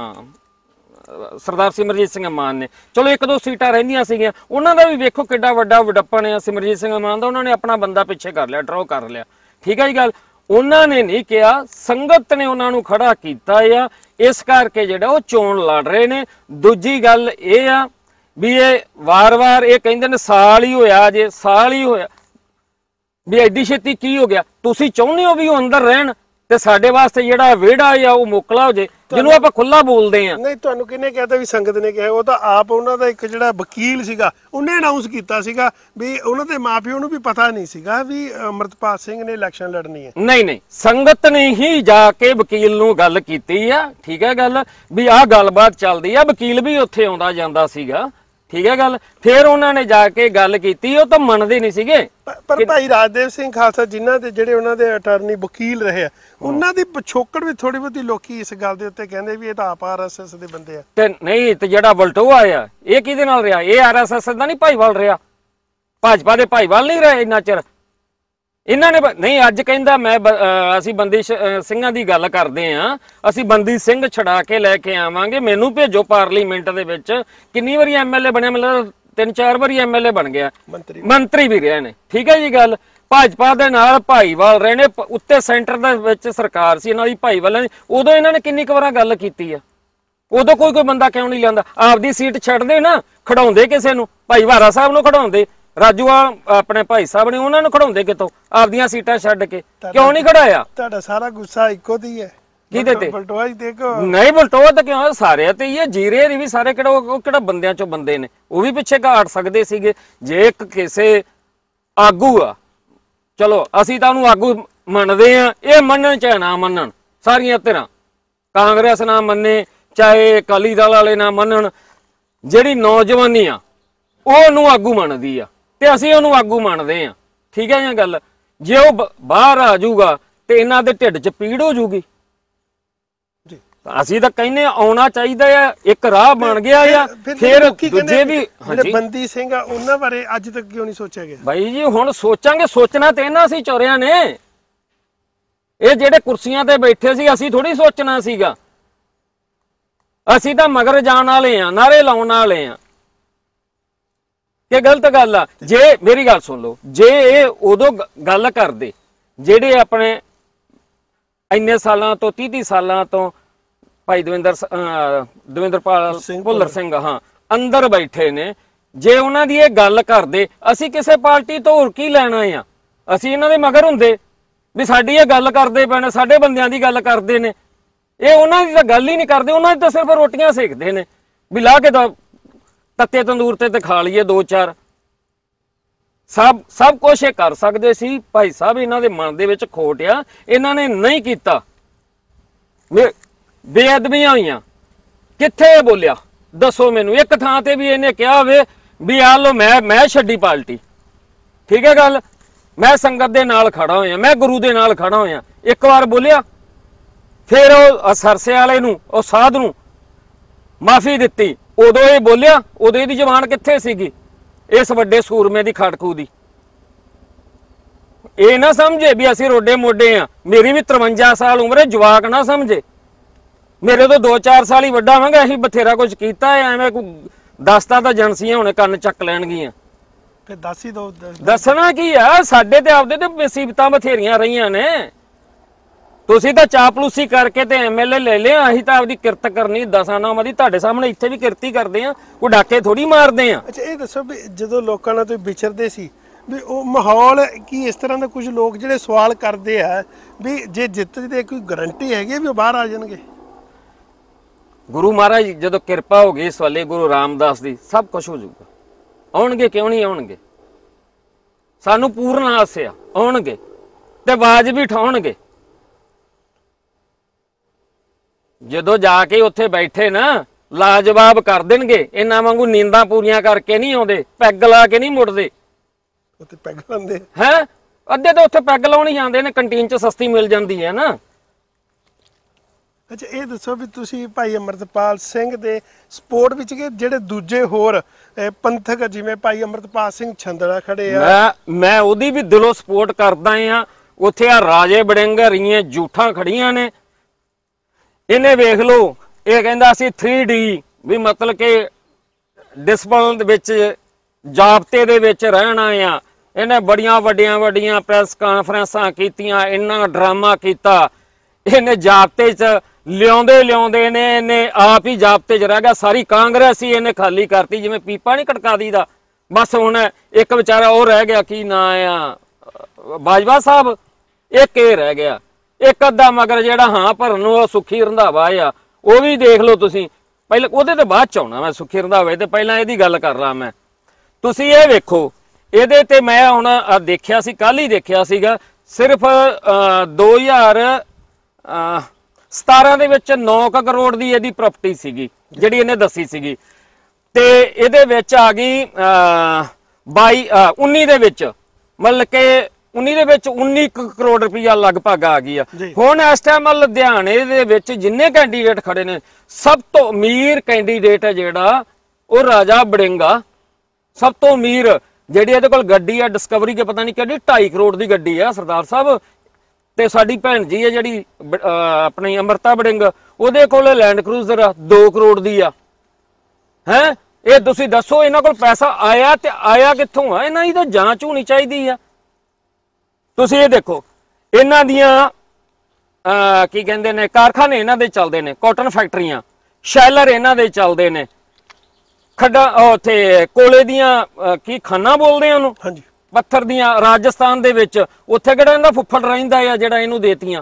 ਸਰਦਾਰ ਸਿਮਰਜੀਤ ਸਿੰਘ ਮਾਨ ਨੇ। ਚਲੋ 1-2 ਸੀਟਾਂ ਰਹਿੰਦੀਆਂ ਸੀਗੀਆਂ, ਉਹਨਾਂ ਦਾ ਵੀ ਵੇਖੋ ਕਿੱਡਾ ਵੱਡਾ ਵਡੱਪਣ ਆ ਸਿਮਰਜੀਤ ਸਿੰਘ ਮਾਨ ਦਾ। ਉਹਨਾਂ ਨੇ ਆਪਣਾ ਬੰਦਾ ਪਿੱਛੇ ਕਰ ਲਿਆ, ਡਰਾਅ ਕਰ ਲਿਆ, ਠੀਕ ਹੈ ਜੀ ਗੱਲ। ਉਹਨਾਂ ਨੇ ਨਹੀਂ ਕਿਹਾ, ਸੰਗਤ ਨੇ ਉਹਨਾਂ ਨੂੰ ਖੜਾ ਕੀਤਾ ਆ, ਇਸ ਕਰਕੇ ਜਿਹੜਾ ਉਹ ਚੋਣ ਲੜ ਰਹੇ ਨੇ। ਦੂਜੀ ਗੱਲ ਇਹ ਆ ਵੀ ਇਹ ਵਾਰ-ਵਾਰ ਇਹ ਕਹਿੰਦੇ ਨੇ ਸਾਲ ਹੀ ਹੋਇਆ ਜੇ, ਸਾਲ ਹੀ ਹੋਇਆ, ਵੀ ਐਡੀ ਛੇਤੀ ਕੀ ਹੋ ਗਿਆ? ਤੁਸੀਂ ਚਾਹੁੰਦੇ ਹੋ ਵੀ ਉਹ ਅੰਦਰ ਰਹਿਣ ਤੇ ਸਾਡੇ ਵਾਸਤੇ ਜਿਹੜਾ ਵਿਹੜਾ ਆ ਉਹ ਮੋਕਲਾ ਹੋ ਜੇ, ਜਿਹਨੂੰ ਆਪਾਂ ਖੁੱਲਾ ਬੋਲਦੇ ਆ। ਨਹੀਂ, ਤੁਹਾਨੂੰ ਕਿਹਨੇ ਕਹਿਤਾ ਵੀ ਸੰਗਤ ਨੇ ਕਿਹਾ? ਉਹ ਤਾਂ ਆਪ ਉਹਨਾਂ ਦਾ ਇੱਕ ਜਿਹੜਾ ਵਕੀਲ ਸੀਗਾ ਉਹਨੇ ਅਨਾਉਂਸ ਕੀਤਾ ਸੀਗਾ ਵੀ ਉਹਨਾਂ ਦੇ ਮਾਪਿਓ ਨੂੰ ਵੀ ਪਤਾ ਨਹੀਂ ਸੀਗਾ ਵੀ ਅਮਰਤਪਾਲ ਸਿੰਘ ਨੇ ਇਲੈਕਸ਼ਨ ਲੜਨੀ ਹੈ। ਨਹੀਂ, ਸੰਗਤ ਨੇ ਹੀ ਜਾ ਕੇ ਵਕੀਲ ਨੂੰ ਗੱਲ ਕੀਤੀ ਆ, ਠੀਕ ਹੈ ਗੱਲ, ਵੀ ਆਹ ਗੱਲਬਾਤ ਚੱਲਦੀ ਆ। ਵਕੀਲ ਵੀ ਉੱਥੇ ਆਉਂਦਾ ਜਾਂਦਾ ਸੀਗਾ, ਠੀਕ ਹੈ ਗੱਲ। ਫਿਰ ਉਹਨਾਂ ਨੇ ਜਾ ਕੇ ਗੱਲ ਕੀਤੀ, ਉਹ ਤਾਂ ਮੰਨਦੇ ਨਹੀਂ ਸੀਗੇ। ਪਰ ਭਾਈ ਰਾਜਦੇਵ ਸਿੰਘ ਖਾਲਸਾ, ਜਿਨ੍ਹਾਂ ਦੇ ਜਿਹੜੇ ਉਹਨਾਂ ਦੇ ਅਟਾਰਨੀ ਵਕੀਲ ਰਹੇ ਆ, ਉਹਨਾਂ ਦੀ ਪਿਛੋਕੜ ਵੀ ਥੋੜੀ ਬਹੁਤੀ ਲੋਕੀ ਇਸ ਗੱਲ ਦੇ ਉੱਤੇ ਕਹਿੰਦੇ ਵੀ ਇਹ ਤਾਂ ਆਪ RSS ਦੇ ਬੰਦੇ ਆ। ਤੇ ਨਹੀਂ, ਤੇ ਜਿਹੜਾ ਬਲਟੋਹਾ ਆ ਇਹ ਕਿਹਦੇ ਨਾਲ ਰਿਹਾ? ਇਹ RSS ਦਾ ਨਹੀਂ ਭਾਈਵਾਲ ਰਿਹਾ, ਭਾਜਪਾ ਦੇ ਭਾਈਵਾਲ ਨਹੀਂ ਰਹੇ ਇੰਨਾ ਚਿਰ। ਇਹਨਾਂ ਨੇ ਨਹੀਂ ਅੱਜ ਕਹਿੰਦਾ ਮੈਂ ਅਸੀਂ ਬੰਦੀ ਸਿੰਘਾਂ ਦੀ ਗੱਲ ਕਰਦੇ ਆ, ਅਸੀਂ ਬੰਦੀ ਸਿੰਘ ਛਡਾ ਕੇ ਲੈ ਕੇ ਆਵਾਂਗੇ, ਮੈਨੂੰ ਭੇਜੋ ਪਾਰਲੀਮੈਂਟ ਦੇ ਵਿੱਚ। ਕਿੰਨੀ ਵਾਰੀ ਐਮਐਲਏ ਬਣਿਆ, ਮਤਲਬ 3-4 ਵਾਰੀ ਐਮਐਲਏ ਬਣ ਗਿਆ, ਮੰਤਰੀ ਵੀ ਰਹੇ ਨੇ। ਠੀਕ ਹੈ ਜੀ ਗੱਲ। ਭਾਜਪਾ ਦੇ ਨਾਲ ਭਾਈਵਾਲ ਰਹੇ ਨੇ, ਉੱਤੇ ਸੈਂਟਰ ਦੇ ਵਿੱਚ ਸਰਕਾਰ ਸੀ ਇਹਨਾਂ ਦੀ ਭਾਈਵਾਲ ਨੇ। ਉਦੋਂ ਇਹਨਾਂ ਨੇ ਕਿੰਨੀ ਕੁ ਵਾਰ ਗੱਲ ਕੀਤੀ ਆ? ਉਦੋਂ ਕੋਈ ਬੰਦਾ ਕਿਉਂ ਨਹੀਂ ਲਿਆਂਦਾ? ਆਪਦੀ ਸੀਟ ਛੱਡਦੇ ਨਾ, ਖੜਾਉਂਦੇ ਕਿਸੇ ਨੂੰ। ਭਾਈ ਵਾਰਾ ਸਾਹਿਬ ਨੂੰ ਖੜਾਉਂਦੇ, ਰਾਜੂਵਾਲ ਆਪਣੇ ਭਾਈ ਸਾਹਿਬ ਨੇ ਉਹਨਾਂ ਨੂੰ ਖੜਾਉਂਦੇ ਕਿਤੋਂ? ਆਪਦੀਆਂ ਸੀਟਾਂ ਛੱਡ ਕੇ ਕਿਉਂ ਨਹੀਂ ਖੜਾਇਆ? ਤੁਹਾਡਾ ਸਾਰਾ ਗੁੱਸਾ ਇੱਕੋ ਤੇ ਹੀ ਹੈ। ਕਿਹਦੇ ਤੇ? ਬਲਟੋਆ ਹੀ ਦੇਖੋ। ਨਹੀਂ ਬਲਟੋਆ ਤਾਂ ਕਿਉਂ, ਸਾਰੇ ਤੇ ਹੀ ਹੈ। ਜੀਰੇ ਦੀ ਵੀ ਸਾਰੇ ਕਿਹੜਾ ਉਹ ਕਿਹੜਾ ਬੰਦਿਆਂ ਚੋਂ ਬੰਦੇ ਨੇ, ਉਹ ਵੀ ਪਿੱਛੇ ਘਾਟ ਸਕਦੇ ਸੀਗੇ। ਜੇ ਇੱਕ ਕਿਸੇ ਆਗੂ ਆ, ਚਲੋ ਅਸੀਂ ਤਾਂ ਉਹਨੂੰ ਆਗੂ ਮੰਨਦੇ ਆ, ਇਹ ਮੰਨਣ ਚਾਹੇ ਨਾ ਮੰਨਣ, ਸਾਰੀਆਂ ਧਿਰਾਂ, ਕਾਂਗਰਸ ਨਾ ਮੰਨੇ ਚਾਹੇ ਅਕਾਲੀ ਦਲ ਵਾਲੇ ਨਾ ਮੰਨਣ, ਜਿਹੜੀ ਨੌਜਵਾਨੀ ਆ ਉਹ ਉਹਨੂੰ ਆਗੂ ਮੰਨਦੀ ਆ ਤੇ ਅਸੀਂ ਉਹਨੂੰ ਆਗੂ ਮੰਨਦੇ ਆ। ਠੀਕ ਹੈ ਜੀ ਗੱਲ। ਜੇ ਉਹ ਬਾਹਰ ਆ ਜਾਊਗਾ ਤੇ ਇਹਨਾਂ ਦੇ ਢਿੱਡ 'ਚ ਪੀੜ ਹੋ ਜਾਊਗੀ। ਅਸੀਂ ਤਾਂ ਕਹਿੰਦੇ ਆਉਣਾ ਚਾਹੀਦਾ ਆ, ਇੱਕ ਰਾਹ ਬਣ ਗਿਆ ਆ। ਫਿਰ ਦੂਜੇ ਵੀ ਜਿਹੜੇ ਬੰਦੀ ਸਿੰਘ ਆ ਉਹਨਾਂ ਬਾਰੇ ਅੱਜ ਤੱਕ ਕਿਉਂ ਨਹੀਂ ਸੋਚਿਆ ਗਿਆ? ਬਾਈ ਜੀ ਹੁਣ ਸੋਚਾਂਗੇ, ਸੋਚਣਾ ਤੇ ਇਹਨਾਂ ਸੀ ਚੋਰਿਆਂ ਨੇ। ਇਹ ਜਿਹੜੇ ਕੁਰਸੀਆਂ ਤੇ ਬੈਠੇ ਸੀ, ਅਸੀਂ ਥੋੜੀ ਸੋਚਣਾ ਸੀਗਾ। ਅਸੀਂ ਤਾਂ ਮਗਰ ਜਾਣ ਵਾਲੇ ਆ, ਨਾਰੇ ਲਾਉਣ ਵਾਲੇ ਆ। ਇਹ ਗਲਤ ਗੱਲ ਆ। ਜੇ ਮੇਰੀ ਗੱਲ ਸੁਣ ਲਓ, ਜੇ ਇਹ ਉਦੋਂ ਗੱਲ ਕਰਦੇ ਜਿਹੜੇ ਆਪਣੇ ਇੰਨੇ ਸਾਲਾਂ ਤੋਂ 30 ਸਾਲਾਂ ਤੋਂ ਭਾਈ ਦਵਿੰਦਰਪਾਲ ਭੁੱਲਰ ਸਿੰਘ ਹਾਂ ਅੰਦਰ ਬੈਠੇ ਨੇ, ਜੇ ਉਹਨਾਂ ਦੀ ਇਹ ਗੱਲ ਕਰਦੇ, ਅਸੀਂ ਕਿਸੇ ਪਾਰਟੀ ਤੋਂ ਹੋਰ ਕੀ ਲੈਣਾ ਆ? ਅਸੀਂ ਇਹਨਾਂ ਦੇ ਮਗਰ ਹੁੰਦੇ ਵੀ ਸਾਡੀ ਇਹ ਗੱਲ ਕਰਦੇ ਪੈਣੇ, ਸਾਡੇ ਬੰਦਿਆਂ ਦੀ ਗੱਲ ਕਰਦੇ ਨੇ। ਇਹ ਉਹਨਾਂ ਦੀ ਤਾਂ ਗੱਲ ਹੀ ਨਹੀਂ ਕਰਦੇ, ਉਹਨਾਂ ਦੀ ਤਾਂ ਸਿਰਫ ਰੋਟੀਆਂ ਸੇਕਦੇ ਨੇ ਵੀ ਲਾ ਕੇ ਤਾਂ ਤੱਤੇ ਤੰਦੂਰ ਤੇ ਖਾ ਲਈਏ 2-4। ਸਭ ਕੁਛ ਇਹ ਕਰ ਸਕਦੇ ਸੀ। ਭਾਈ ਸਾਹਿਬ ਇਹਨਾਂ ਦੇ ਮਨ ਦੇ ਵਿੱਚ ਖੋਟ ਆ, ਇਹਨਾਂ ਨੇ ਨਹੀਂ ਕੀਤਾ। ਬੇਅਦਬੀਆਂ ਹੋਈਆਂ, ਕਿੱਥੇ ਬੋਲਿਆ ਦੱਸੋ ਮੈਨੂੰ? ਇੱਕ ਥਾਂ ਤੇ ਵੀ ਇਹਨੇ ਕਿਹਾ ਹੋਵੇ ਵੀ ਆ ਲੋ ਮੈਂ ਛੱਡੀ ਪਾਰਟੀ। ਠੀਕ ਹੈ ਗੱਲ। ਮੈਂ ਸੰਗਤ ਦੇ ਨਾਲ ਖੜਾ ਹੋਇਆ, ਮੈਂ ਗੁਰੂ ਦੇ ਨਾਲ ਖੜਾ ਹੋਇਆ, ਇੱਕ ਵਾਰ ਬੋਲਿਆ? ਫਿਰ ਉਹ ਸਰਸੇ ਵਾਲੇ ਨੂੰ, ਉਹ ਸਾਧ ਨੂੰ ਮਾਫੀ ਦਿੱਤੀ, ਉਦੋਂ ਇਹ ਬੋਲਿਆ? ਉਦੋਂ ਇਹਦੀ ਜ਼ਬਾਨ ਕਿੱਥੇ ਸੀਗੀ ਇਸ ਵੱਡੇ ਸੂਰਮੇ ਦੀ ਖੜਕੂ ਦੀ? ਇਹ ਨਾ ਸਮਝੇ ਵੀ ਅਸੀਂ ਰੋਡੇ ਮੋਢੇ ਆ। ਮੇਰੀ ਵੀ 53 ਸਾਲ ਉਮਰ ਹੈ, ਜਵਾਕ ਨਾ ਸਮਝੇ। ਮੇਰੇ ਤੋਂ 2-4 ਸਾਲ ਹੀ ਵੱਡਾ ਵਾਂਗਾ, ਅਸੀਂ ਬਥੇਰਾ ਕੁਝ ਕੀਤਾ ਹੈ। ਐਵੇਂ ਕੋਈ ਦੱਸਦਾ ਤਾਂ ਏਜੰਸੀਆਂ ਹੁਣੇ ਕੰਨ ਚੱਕ ਲੈਣਗੀਆਂ। ਫਿਰ ਦੱਸ ਹੀ ਦੋ। ਦੱਸਣਾ ਕੀ ਆ? ਸਾਡੇ ਤੇ ਆਪਦੇ ਤੇ ਮੁਸੀਬਤਾਂ ਬਥੇਰੀਆਂ ਰਹੀਆਂ ਨੇ। ਤੁਸੀਂ ਤਾਂ ਚਾਪਲੂਸੀ ਕਰਕੇ ਤੇ ਐਮਐਲਏ ਲੈ ਲਿਆ, ਅਸੀਂ ਤਾਂ ਆਪਦੀ ਕਿਰਤ ਕਰਨੀ ਦਸਾਂ ਨਾਮਾਂ ਦੀ। ਤੁਹਾਡੇ ਸਾਹਮਣੇ ਇੱਥੇ ਵੀ ਕਿਰਤੀ ਕਰਦੇ ਆ, ਕੋਈ ਡਾਕੇ ਥੋੜੀ ਮਾਰਦੇ ਆ। ਅੱਛਾ ਇਹ ਦੱਸੋ ਵੀ ਜਦੋਂ ਲੋਕਾਂ ਨਾਲ ਤੁਸੀਂ ਵਿਚਰਦੇ ਸੀ ਵੀ ਉਹ ਮਾਹੌਲ ਕੀ ਇਸ ਤਰ੍ਹਾਂ ਦਾ? ਕੁਝ ਲੋਕ ਜਿਹੜੇ ਸਵਾਲ ਕਰਦੇ ਆ ਵੀ ਜੇ ਜਿੱਤ ਦੀ ਕੋਈ ਗਾਰੰਟੀ ਹੈਗੀ ਵੀ ਉਹ ਬਾਹਰ ਆ ਜਾਣਗੇ? ਗੁਰੂ ਮਹਾਰਾਜ ਜਦੋਂ ਕਿਰਪਾ ਹੋ ਗਈ ਇਸ ਵੇਲੇ ਗੁਰੂ ਰਾਮਦਾਸ ਦੀ, ਸਭ ਕੁਝ ਹੋ ਜਾਊਗਾ। ਆਉਣਗੇ, ਕਿਉਂ ਨਹੀਂ ਆਉਣਗੇ? ਸਾਨੂੰ ਪੂਰਨ ਆਸ ਆ ਆਉਣਗੇ ਤੇ ਆਵਾਜ਼ ਵੀ ਉਠਾਉਣਗੇ। ਜਦੋਂ ਜਾ ਕੇ ਉੱਥੇ ਬੈਠੇ ਨਾ, ਲਾਜਵਾਬ ਕਰ ਦੇਣਗੇ। ਇਹਨਾਂ ਵਾਂਗੂ ਨੀਂਦਾਂ ਪੂਰੀਆਂ ਕਰਕੇ ਨਹੀਂ ਆਉਂਦੇ, ਪੈਗ ਲਾ ਕੇ ਨਹੀਂ ਮੁੜਦੇ। ਉੱਥੇ ਪੈਗ ਲਾਉਂਦੇ ਹੈ, ਅੱਧੇ ਤਾਂ ਉੱਥੇ ਪੈਗ ਲਾਉਣ ਹੀ ਜਾਂਦੇ ਨੇ, ਕੰਟੀਨ 'ਚ ਸਸਤੀ ਮਿਲ ਜਾਂਦੀ ਹੈ ਨਾ। ਅੱਛਾ ਇਹ ਦੱਸੋ ਵੀ ਤੁਸੀਂ ਭਾਈ ਅਮਰਤਪਾਲ ਸਿੰਘ ਦੇ ਸਪੋਰਟ ਵਿੱਚ ਕਿ ਜਿਹੜੇ ਦੂਜੇ ਹੋਰ ਪੰਥਕ ਜਿਵੇਂ ਭਾਈ ਅਮਰਤਪਾਲ ਸਿੰਘ ਛੰਦੜਾ ਖੜੇ ਆ? ਮੈਂ ਉਹਦੀ ਵੀ ਦਿਲੋਂ ਸਪੋਰਟ ਕਰਦਾ ਆ। ਉੱਥੇ ਆ ਰਾਜੇ ਬੜਿੰਗਰੀਆਂ ਜੂਠਾਂ ਖੜੀਆਂ ਨੇ। ਇਹਨੇ ਵੇਖ ਲਓ, ਇਹ ਕਹਿੰਦਾ ਅਸੀਂ 3D ਵੀ ਮਤਲਬ ਕਿ ਡਿਸਪਲਿਨ ਦੇ ਵਿੱਚ, ਜ਼ਾਬਤੇ ਦੇ ਵਿੱਚ ਰਹਿਣਾ ਆ। ਇਹਨੇ ਬੜੀਆਂ ਵੱਡੀਆਂ ਪ੍ਰੈਸ ਕਾਨਫਰੰਸਾਂ ਕੀਤੀਆਂ, ਇੰਨਾ ਡਰਾਮਾ ਕੀਤਾ। ਇਹਨੇ ਜ਼ਾਬਤੇ 'ਚ ਲਿਆਉਂਦੇ ਨੇ, ਇਹਨੇ ਆਪ ਹੀ ਜ਼ਾਬਤੇ 'ਚ ਰਹਿ ਗਿਆ। ਸਾਰੀ ਕਾਂਗਰਸ ਹੀ ਇਹਨੇ ਖਾਲੀ ਕਰਤੀ, ਜਿਵੇਂ ਪੀਪਾ ਨਹੀਂ ਖੜਕਾ ਦੀਦਾ। ਬਸ ਹੁਣ ਇੱਕ ਵਿਚਾਰਾ ਉਹ ਰਹਿ ਗਿਆ, ਕੀ ਨਾਂ ਆ, ਬਾਜਵਾ ਸਾਹਿਬ, ਇੱਕ ਇਹ ਰਹਿ ਗਿਆ। ਇੱਕ ਅੱਧਾ ਮਗਰ ਜਿਹੜਾ ਹਾਂ ਭਰਨ ਨੂੰ ਉਹ ਸੁੱਖੀ ਰੰਧਾਵਾ ਆ, ਉਹ ਵੀ ਦੇਖ ਲਓ ਤੁਸੀਂ। ਪਹਿਲਾਂ ਉਹਦੇ ਤੇ ਬਾਅਦ ਚ ਆਉਣਾ ਮੈਂ, ਸੁੱਖੀ ਰੰਧਾਵੇ ਤੇ ਪਹਿਲਾਂ ਇਹਦੀ ਗੱਲ ਕਰ ਲਾਂ ਮੈਂ। ਤੁਸੀਂ ਇਹ ਵੇਖੋ, ਇਹਦੇ ਤੇ ਮੈਂ ਹੁਣ ਦੇਖਿਆ ਸੀ, ਕੱਲ ਹੀ ਦੇਖਿਆ ਸੀਗਾ, ਸਿਰਫ 2017 ਦੇ ਵਿੱਚ 9 ਕਰੋੜ ਦੀ ਇਹਦੀ ਪ੍ਰਾਪਰਟੀ ਸੀਗੀ ਜਿਹੜੀ ਇਹਨੇ ਦੱਸੀ ਸੀਗੀ। ਤੇ ਇਹਦੇ ਵਿੱਚ ਆ ਗਈ 19 ਦੇ ਵਿੱਚ, ਮਤਲਬ ਕਿ 19 ਦੇ ਵਿੱਚ 19 ਕਰੋੜ ਰੁਪਈਆ ਲਗਭਗ ਆ ਗਈ ਆ। ਹੁਣ ਇਸ ਟਾਈਮ ਲੁਧਿਆਣੇ ਦੇ ਵਿੱਚ ਜਿੰਨੇ ਕੈਂਡੀਡੇਟ ਖੜੇ ਨੇ, ਸਭ ਤੋਂ ਅਮੀਰ ਕੈਂਡੀਡੇਟ ਹੈ ਜਿਹੜਾ ਉਹ ਰਾਜਾ ਬੜਿੰਗਾ। ਸਭ ਤੋਂ ਅਮੀਰ ਜਿਹੜੀ ਇਹਦੇ ਕੋਲ ਗੱਡੀ ਆ ਡਿਸਕਵਰੀ ਕੇ ਪਤਾ ਨਹੀਂ ਕਿਹੜੀ 2.5 ਕਰੋੜ ਦੀ ਗੱਡੀ ਆ ਸਰਦਾਰ ਸਾਹਿਬ। ਤੇ ਸਾਡੀ ਭੈਣ ਜੀ ਹੈ ਜਿਹੜੀ ਆਪਣੀ ਅਮਰਤਾ ਬੜਿੰਗ, ਉਹਦੇ ਕੋਲ ਲੈਂਡ ਕਰੂਜ਼ਰ ਆ 2 ਕਰੋੜ ਦੀ ਆ। ਹੈ ਇਹ ਤੁਸੀਂ ਦੱਸੋ ਇਹਨਾਂ ਕੋਲ ਪੈਸਾ ਆਇਆ ਤੇ ਆਇਆ ਕਿੱਥੋਂ ਆ? ਇਹਨਾਂ ਦੀ ਤਾਂ ਜਾਂਚ ਹੋਣੀ ਚਾਹੀਦੀ ਆ। ਤੁਸੀਂ ਇਹ ਦੇਖੋ ਇਹਨਾਂ ਦੀਆਂ ਕੀ ਕਹਿੰਦੇ ਨੇ ਕਾਰਖਾਨੇ ਇਹਨਾਂ ਦੇ ਚੱਲਦੇ ਨੇ, ਕਾਟਨ ਫੈਕਟਰੀਆਂ, ਸ਼ੈਲਰ ਇਹਨਾਂ ਦੇ ਚੱਲਦੇ ਨੇ, ਖੱਡਾ ਉੱਥੇ ਕੋਲੇ ਦੀਆਂ ਕੀ ਖਾਨਾ ਬੋਲਦੇ ਆ ਉਹਨੂੰ, ਹਾਂਜੀ, ਪੱਥਰ ਦੀਆਂ ਰਾਜਸਥਾਨ ਦੇ ਵਿੱਚ। ਉੱਥੇ ਕਿਹੜਾ ਇਹਦਾ ਫੁੱਫੜ ਰਹਿੰਦਾ ਆ ਜਿਹੜਾ ਇਹਨੂੰ ਦੇਤੀਆਂ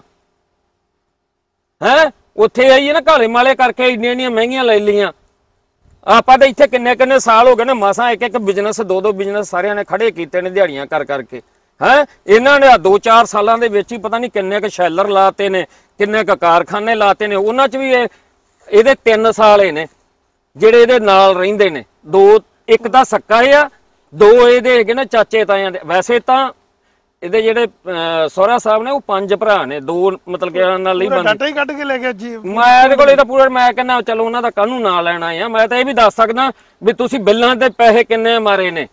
ਹੈ? ਉੱਥੇ ਆਈਏ ਨਾ ਘਾਲੇ ਮਾਲੇ ਕਰਕੇ ਇੰਨੀਆਂ ਮਹਿੰਗੀਆਂ ਲੈ ਲਈਆਂ। ਆਪਾਂ ਤਾਂ ਇੱਥੇ ਕਿੰਨੇ ਸਾਲ ਹੋ ਗਏ ਨੇ, ਮਸਾਂ ਇੱਕ ਬਿਜ਼ਨਸ 2 ਬਿਜ਼ਨਸ ਸਾਰਿਆਂ ਨੇ ਖੜੇ ਕੀਤੇ ਨੇ ਦਿਹਾੜੀਆਂ ਕਰਕੇ। ਹੈ ਇਹਨਾਂ ਨੇ 2-4 ਸਾਲਾਂ ਦੇ ਵਿੱਚ ਹੀ ਪਤਾ ਨਹੀਂ ਕਿੰਨੇ ਕੁ ਸ਼ੈਲਰ ਲਾਤੇ ਨੇ, ਕਿੰਨੇ ਕੁ ਕਾਰਖਾਨੇ ਲਾਤੇ ਨੇ। ਉਹਨਾਂ 'ਚ ਵੀ ਇਹਦੇ 3 ਸਾਲ ਨੇ ਜਿਹੜੇ ਇਹਦੇ ਨਾਲ ਰਹਿੰਦੇ ਨੇ। 2 ਇੱਕ ਤਾਂ ਸੱਕਾ ਆ, 2 ਇਹਦੇ ਹੈਗੇ ਨੇ ਚਾਚੇ ਤਾਇਆਂ ਦੇ। ਵੈਸੇ ਤਾਂ ਇਹਦੇ ਜਿਹੜੇ ਸਹੁਰਾ ਸਾਹਿਬ ਨੇ ਉਹ 5 ਭਰਾ ਨੇ, 2 ਮਤਲਬ ਕਿ ਨਾਲ ਹੀ ਡਾਟਾ ਹੀ ਕੱਢ ਕੇ ਲੈ ਗਿਆ ਜੀ। ਮੈਂ ਇਹਦੇ ਕੋਲ ਇਹਦਾ ਪੂਰਾ, ਮੈਂ ਕਹਿੰਦਾ ਚਲੋ ਉਹਨਾਂ ਦਾ ਕਾਹਨੂੰ ਨਾਂ ਲੈਣਾ ਆ। ਮੈਂ ਤਾਂ ਇਹ ਵੀ ਦੱਸ ਸਕਦਾ ਵੀ ਤੁਸੀਂ ਬਿੱਲਾਂ ਦੇ ਪੈਸੇ ਕਿੰਨੇ ਮਾਰੇ ਨੇ,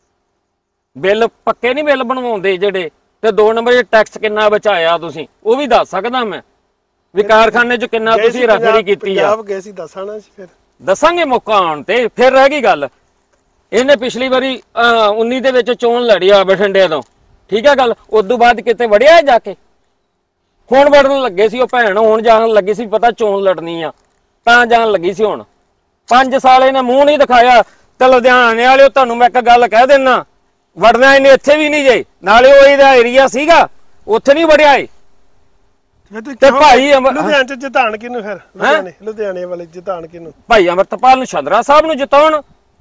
ਬਿੱਲ ਪੱਕੇ ਨਹੀਂ ਬਿੱਲ ਬਣਵਾਉਂਦੇ ਜਿਹੜੇ, ਤੇ 2 ਨੰਬਰ ਟੈਕਸ ਕਿੰਨਾ ਬਚਾਇਆ ਤੁਸੀਂ, ਉਹ ਵੀ ਦੱਸ ਸਕਦਾ ਮੈਂ ਵੀ ਕਾਰਖਾਨੇ 'ਚ ਕਿੰਨਾ ਤੁਸੀਂ ਰਾਖੜੀ ਕੀਤੀ ਆ। ਪੰਜਾਬ ਗਏ ਸੀ, ਦੱਸਣਾ ਸੀ, ਫਿਰ ਦੱਸਾਂਗੇ ਮੌਕਾ ਆਉਣ ਤੇ। ਫਿਰ ਰਹਿ ਗਈ ਗੱਲ, ਇਹਨੇ ਪਿਛਲੀ ਵਾਰੀ 19 ਦੇ ਵਿੱਚ ਚੋਣ ਲੜੀ ਆ ਬਠਿੰਡੇ ਤੋਂ, ਠੀਕ ਹੈ ਗੱਲ। ਉਦੋਂ ਬਾਅਦ ਕਿਤੇ ਵੜਿਆ ਜਾ ਕੇ, ਹੁਣ ਵੜਨ ਲੱਗੇ ਸੀ ਉਹ ਭੈਣ, ਹੁਣ ਜਾਣ ਲੱਗੀ ਸੀ, ਪਤਾ ਚੋਣ ਲੜਨੀ ਆ ਤਾਂ ਜਾਣ ਲੱਗੀ ਸੀ। ਹੁਣ 5 ਸਾਲ ਇਹਨੇ ਮੂੰਹ ਨਹੀਂ ਦਿਖਾਇਆ। ਤੇ ਲੁਧਿਆਣੇ ਵਾਲਿਓ ਤੁਹਾਨੂੰ ਮੈਂ ਇੱਕ ਗੱਲ ਕਹਿ ਦਿੰਨਾ, ਵੜਨਾ ਇਹਨੇ ਇੱਥੇ ਵੀ ਨਹੀਂ ਜੇ, ਨਾਲੇ ਉਹ ਇਹਦਾ ਏਰੀਆ ਸੀਗਾ ਉੱਥੇ ਨਹੀਂ ਵੜਿਆ ਏ। ਤੇ ਭਾਈ ਲੁਧਿਆਣੇ 'ਚ ਜਿਤਾਣ ਕਿਹਨੂੰ? ਫਿਰ ਲੁਧਿਆਣੇ ਵਾਲੇ ਜਿਤਾਣ ਕਿਹਨੂੰ? ਭਾਈ ਅਮਰਤਪਾਲ ਨੂੰ, ਸ਼ਦਰਾ ਸਾਹਿਬ ਨੂੰ ਜਿਤਾਉਣ।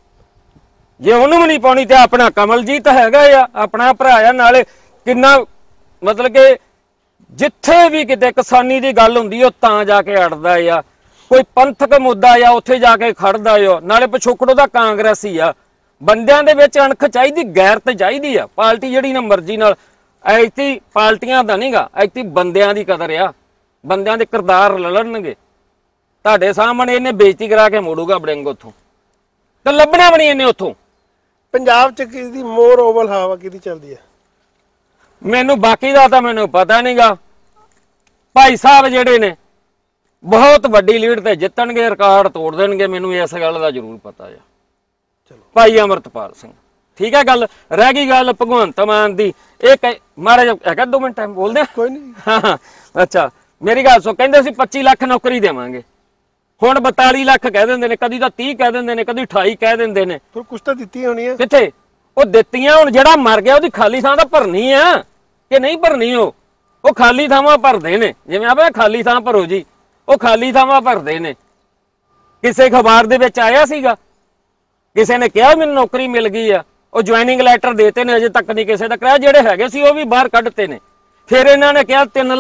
ਜੇ ਉਹਨੂੰ ਵੀ ਨਹੀਂ ਪਾਉਣੀ ਤੇ ਆਪਣਾ ਕਮਲਜੀਤ ਹੈਗਾ ਆ, ਆਪਣਾ ਭਰਾ ਆ। ਨਾਲੇ ਕਿੰਨਾ ਮਤਲਬ ਕਿ ਜਿੱਥੇ ਵੀ ਕਿਤੇ ਕਿਸਾਨੀ ਦੀ ਗੱਲ ਹੁੰਦੀ ਉਹ ਤਾਂ ਜਾ ਕੇ ਅੜਦਾ ਆ, ਕੋਈ ਪੰਥਕ ਮੁੱਦਾ ਆ ਉੱਥੇ ਜਾ ਕੇ ਖੜਦਾ ਆ। ਨਾਲੇ ਪਿਛੋਕੜ ਉਹਦਾ ਕਾਂਗਰਸੀ ਆ। ਬੰਦਿਆਂ ਦੇ ਵਿੱਚ ਅਣਖ ਚਾਹੀਦੀ, ਗੈਰਤ ਚਾਹੀਦੀ ਆ। ਪਾਰਟੀ ਜਿਹੜੀ ਨਾ ਮਰਜ਼ੀ ਨਾਲ, ਐਤੀ ਪਾਰਟੀਆਂ ਦਾ ਨਹੀਂਗਾ, ਐਤੀ ਬੰਦਿਆਂ ਦੀ ਕਦਰ ਆ। ਬੰਦਿਆਂ ਦੇ ਕਿਰਦਾਰ ਲੜਨਗੇ। ਤੁਹਾਡੇ ਸਾਹਮਣੇ ਇਹਨੇ ਬੇਇੱਜ਼ਤੀ ਕਰਾ ਕੇ ਮੋੜੂਗਾ ਬੜਿੰਗ ਉੱਥੋਂ, ਤੇ ਲੱਭਣਾ ਵੀ ਨਹੀਂ ਇਹਨੇ ਉੱਥੋਂ। ਪੰਜਾਬ 'ਚ ਕਿਹਦੀ ਮੋਰ ਓਵਲ ਹਵਾ ਕਿਹਦੀ ਚੱਲਦੀ ਹੈ? ਮੈਨੂੰ ਬਾਕੀ ਦਾ ਤਾਂ ਮੈਨੂੰ ਪਤਾ ਨਹੀਂਗਾ। ਭਾਈ ਸਾਹਿਬ ਜਿਹੜੇ ਨੇ ਬਹੁਤ ਵੱਡੀ ਲੀਡ ਤੇ ਜਿੱਤਣਗੇ, ਰਿਕਾਰਡ ਤੋੜ ਦੇਣਗੇ, ਮੈਨੂੰ ਇਸ ਗੱਲ ਦਾ ਜ਼ਰੂਰ ਪਤਾ ਆ। ਚਲੋ ਭਾਈ ਅਮਰਤਪਾਲ ਸਿੰਘ, ਠੀਕ ਹੈ ਗੱਲ। ਰਹਿ ਗਈ ਗੱਲ ਭਗਵੰਤ ਮਾਨ ਦੀ। ਇਹ ਮਾੜਾ ਜਿਹਾ ਹੈਗਾ 2 ਮਿੰਟ ਟਾਈਮ ਬੋਲਦੇ ਆ? ਕੋਈ ਨਹੀਂ। ਹਾਂ ਅੱਛਾ, ਮੇਰੀ ਗੱਲ ਸੁਣ। ਕਹਿੰਦੇ ਸੀ 25 ਲੱਖ ਨੌਕਰੀ ਦੇਵਾਂਗੇ, ਹੁਣ 42 ਲੱਖ ਕਹਿ ਦਿੰਦੇ ਨੇ, ਕਦੀ ਤਾਂ 30 ਕਹਿ ਦਿੰਦੇ ਨੇ, ਕਦੀ 28 ਕਹਿ ਦਿੰਦੇ ਨੇ। ਫਿਰ ਕੁਛ ਤਾਂ ਦਿੱਤੀ ਹੋਣੀ ਹੈ। ਕਿੱਥੇ ਉਹ ਦਿੱਤੀਆਂ? ਹੁਣ ਜਿਹੜਾ ਮਰ ਗਿਆ ਉਹਦੀ ਖਾਲੀ ਥਾਂ ਤਾਂ ਭਰਨੀ ਆ ਕਿ ਨਹੀਂ ਭਰਨੀ? ਉਹ ਖਾਲੀ ਥਾਵਾਂ ਭਰਦੇ ਨੇ, ਜਿਵੇਂ ਆਪਾਂ ਖਾਲੀ ਥਾਂ ਭਰੋ ਜੀ, ਉਹ ਖਾਲੀ ਥਾਵਾਂ ਭਰਦੇ ਨੇ। ਕਿਸੇ ਅਖਬਾਰ ਦੇ ਵਿੱਚ ਆਇਆ ਸੀਗਾ, ਕਿਸੇ ਨੇ ਕਿਹਾ ਮੈਨੂੰ ਨੌਕਰੀ ਮਿਲ ਗਈ ਆ? ਉਹ ਜੁਆਇਨਿੰਗ ਲੈਟਰ ਦੇਤੇ ਨੇ, ਅਜੇ ਤੱਕ ਨਹੀਂ ਕਿਸੇ ਦਾ ਕਰਾਇਆ। ਜਿਹੜੇ ਹੈਗੇ ਸੀ ਉਹ ਵੀ ਬਾਹਰ ਕੱਢਤੇ ਨੇ। ਫਿਰ ਇਹਨਾਂ ਨੇ ਕਿਹਾ 3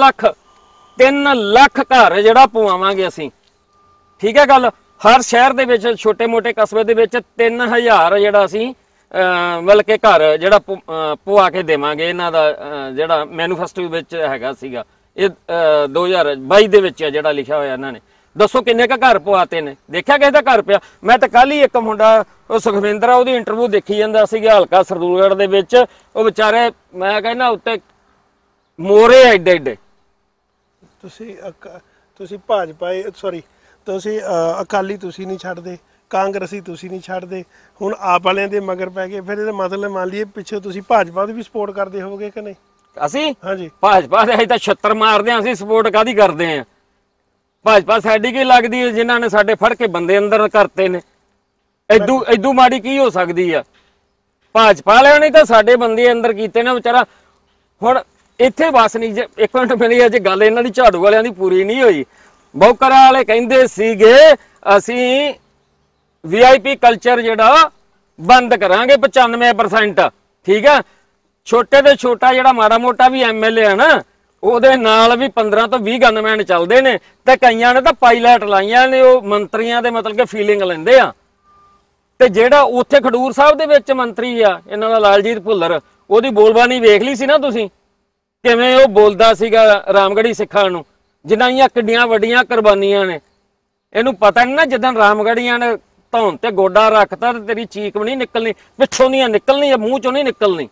ਲੱਖ ਘਰ ਜਿਹੜਾ ਪਵਾਵਾਂਗੇ ਅਸੀਂ, ਠੀਕ ਹੈ ਗੱਲ। ਹਰ ਸ਼ਹਿਰ ਦੇ ਵਿੱਚ, ਛੋਟੇ ਮੋਟੇ ਕਸਬੇ ਦੇ ਵਿੱਚ 3000 ਜਿਹੜਾ ਅਸੀਂ ਮਤਲਬ ਕਿ ਘਰ ਜਿਹੜਾ ਪਵਾ ਕੇ ਦੇਵਾਂਗੇ। ਇਹਨਾਂ ਦਾ ਜਿਹੜਾ ਮੈਨੀਫੈਸਟੋ ਵਿੱਚ ਹੈਗਾ ਸੀਗਾ, ਇਹ 2022 ਦੇ ਵਿੱਚ ਜਿਹੜਾ ਲਿਖਿਆ ਹੋਇਆ ਇਹਨਾਂ ਨੇ। ਦੱਸੋ ਕਿੰਨੇ ਕੁ ਘਰ ਪਵਾਤੇ ਨੇ? ਦੇਖਿਆ ਕਿਸੇ ਦਾ ਘਰ ਪਿਆ? ਮੈਂ ਤਾਂ ਕੱਲ ਹੀ ਇੱਕ ਮੁੰਡਾ, ਉਹ ਸੁਖਵਿੰਦਰ ਆ, ਉਹਦੀ ਇੰਟਰਵਿਊ ਦੇਖੀ ਜਾਂਦਾ ਸੀਗਾ ਹਲਕਾ ਸਰਦੂਲਗੜ੍ਹ ਦੇ ਵਿੱਚ। ਉਹ ਵਿਚਾਰੇ ਮੈਂ ਕਹਿੰਦਾ ਉੱਤੇ ਮੋਰੇ ਐਡੇ ਐਡੇ। ਤੁਸੀਂ ਭਾਜਪਾ, ਸੌਰੀ ਤੁਸੀਂ ਅਕਾਲੀ ਤੁਸੀਂ ਨਹੀਂ ਛੱਡਦੇ, ਕਾਂਗਰਸੀ ਤੁਸੀਂ ਨਹੀਂ ਛੱਡਦੇ, ਹੁਣ ਆਪ ਵਾਲਿਆਂ ਦੇ ਮਗਰ ਪੈ ਗਏ। ਫਿਰ ਇਹਦਾ ਮਤਲਬ ਮੰਨ ਲਈਏ ਪਿੱਛੇ ਤੁਸੀਂ ਭਾਜਪਾ ਦੀ ਵੀ ਸਪੋਰਟ ਕਰਦੇ ਹੋਵੋਗੇ ਕਿ ਨਹੀਂ? ਅਸੀਂ ਹਾਂਜੀ ਭਾਜਪਾ ਦੇ ਅਸੀਂ ਤਾਂ 76 ਮਾਰਦੇ ਆਂ, ਅਸੀਂ ਸਪੋਰਟ ਕਾਹਦੀ ਕਰਦੇ ਆਂ? ਭਾਜਪਾ ਸਾਡੀ ਕੀ ਲੱਗਦੀ ਹੈ? ਜਿਨ੍ਹਾਂ ਨੇ ਸਾਡੇ ਫੜ ਕੇ ਬੰਦੇ ਅੰਦਰ ਕਰਤੇ ਨੇ। ਐਦੂ ਮਾੜੀ ਕੀ ਹੋ ਸਕਦੀ ਆ? ਭਾਜਪਾ ਵਾਲਿਆਂ ਨੇ ਤਾਂ ਸਾਡੇ ਬੰਦੇ ਅੰਦਰ ਕੀਤੇ ਨੇ ਵਿਚਾਰਾ। ਹੁਣ ਇੱਥੇ ਬਸ ਨਹੀਂ, ਜੇ 1 ਮਿੰਟ ਮੇਰੀ ਅਜੇ ਗੱਲ ਇਹਨਾਂ ਦੀ ਝਾੜੂ ਵਾਲਿਆਂ ਦੀ ਪੂਰੀ ਨਹੀਂ ਹੋਈ। ਬੌਕਰਾਂ ਵਾਲੇ ਕਹਿੰਦੇ ਸੀਗੇ ਅਸੀਂ VIP ਕਲਚਰ ਜਿਹੜਾ ਬੰਦ ਕਰਾਂਗੇ 95%, ਠੀਕ ਆ। ਛੋਟੇ ਤੇ ਛੋਟਾ ਜਿਹੜਾ ਮਾੜਾ ਮੋਟਾ ਵੀ MLA ਆ ਨਾ, ਉਹਦੇ ਨਾਲ ਵੀ 15 ਤੋਂ 20 ਗਨਮੈਨ ਚੱਲਦੇ ਨੇ। ਤੇ ਕਈਆਂ ਨੇ ਤਾਂ ਪਾਇਲਟ ਲਾਈਆਂ ਨੇ, ਉਹ ਮੰਤਰੀਆਂ ਦੇ ਮਤਲਬ ਕਿ ਫੀਲਿੰਗ ਲੈਂਦੇ ਆ। ਤੇ ਜਿਹੜਾ ਉੱਥੇ ਖਡੂਰ ਸਾਹਿਬ ਦੇ ਵਿੱਚ ਮੰਤਰੀ ਆ ਇਹਨਾਂ ਦਾ ਲਾਲਜੀਤ ਭੁੱਲਰ, ਉਹਦੀ ਬੋਲਬਾਣੀ ਵੇਖ ਲਈ ਸੀ ਨਾ ਤੁਸੀਂ, ਕਿਵੇਂ ਉਹ ਬੋਲਦਾ ਸੀਗਾ ਰਾਮਗੜ੍ਹੀ ਸਿੱਖਾਂ ਨੂੰ, ਜਿਨ੍ਹਾਂ ਦੀਆਂ ਕਿੱਡੀਆਂ ਵੱਡੀਆਂ ਕੁਰਬਾਨੀਆਂ ਨੇ। ਇਹਨੂੰ ਪਤਾ ਨਹੀਂ ਨਾ, ਜਿੱਦਾਂ ਰਾਮਗੜ੍ਹੀਆਂ ਨੇ ਧੌਣ ਤੇ ਗੋਡਾ ਰੱਖਤਾ ਤੇ ਤੇਰੀ ਚੀਕ ਵੀ ਨਹੀਂ ਨਿਕਲਣੀ, ਪਿੱਛੋਂ ਦੀਆਂ ਨਿਕਲਣੀ ਜਾਂ ਮੂੰਹ ਚੋਂ ਨਹੀਂ ਨਿਕਲਣੀ।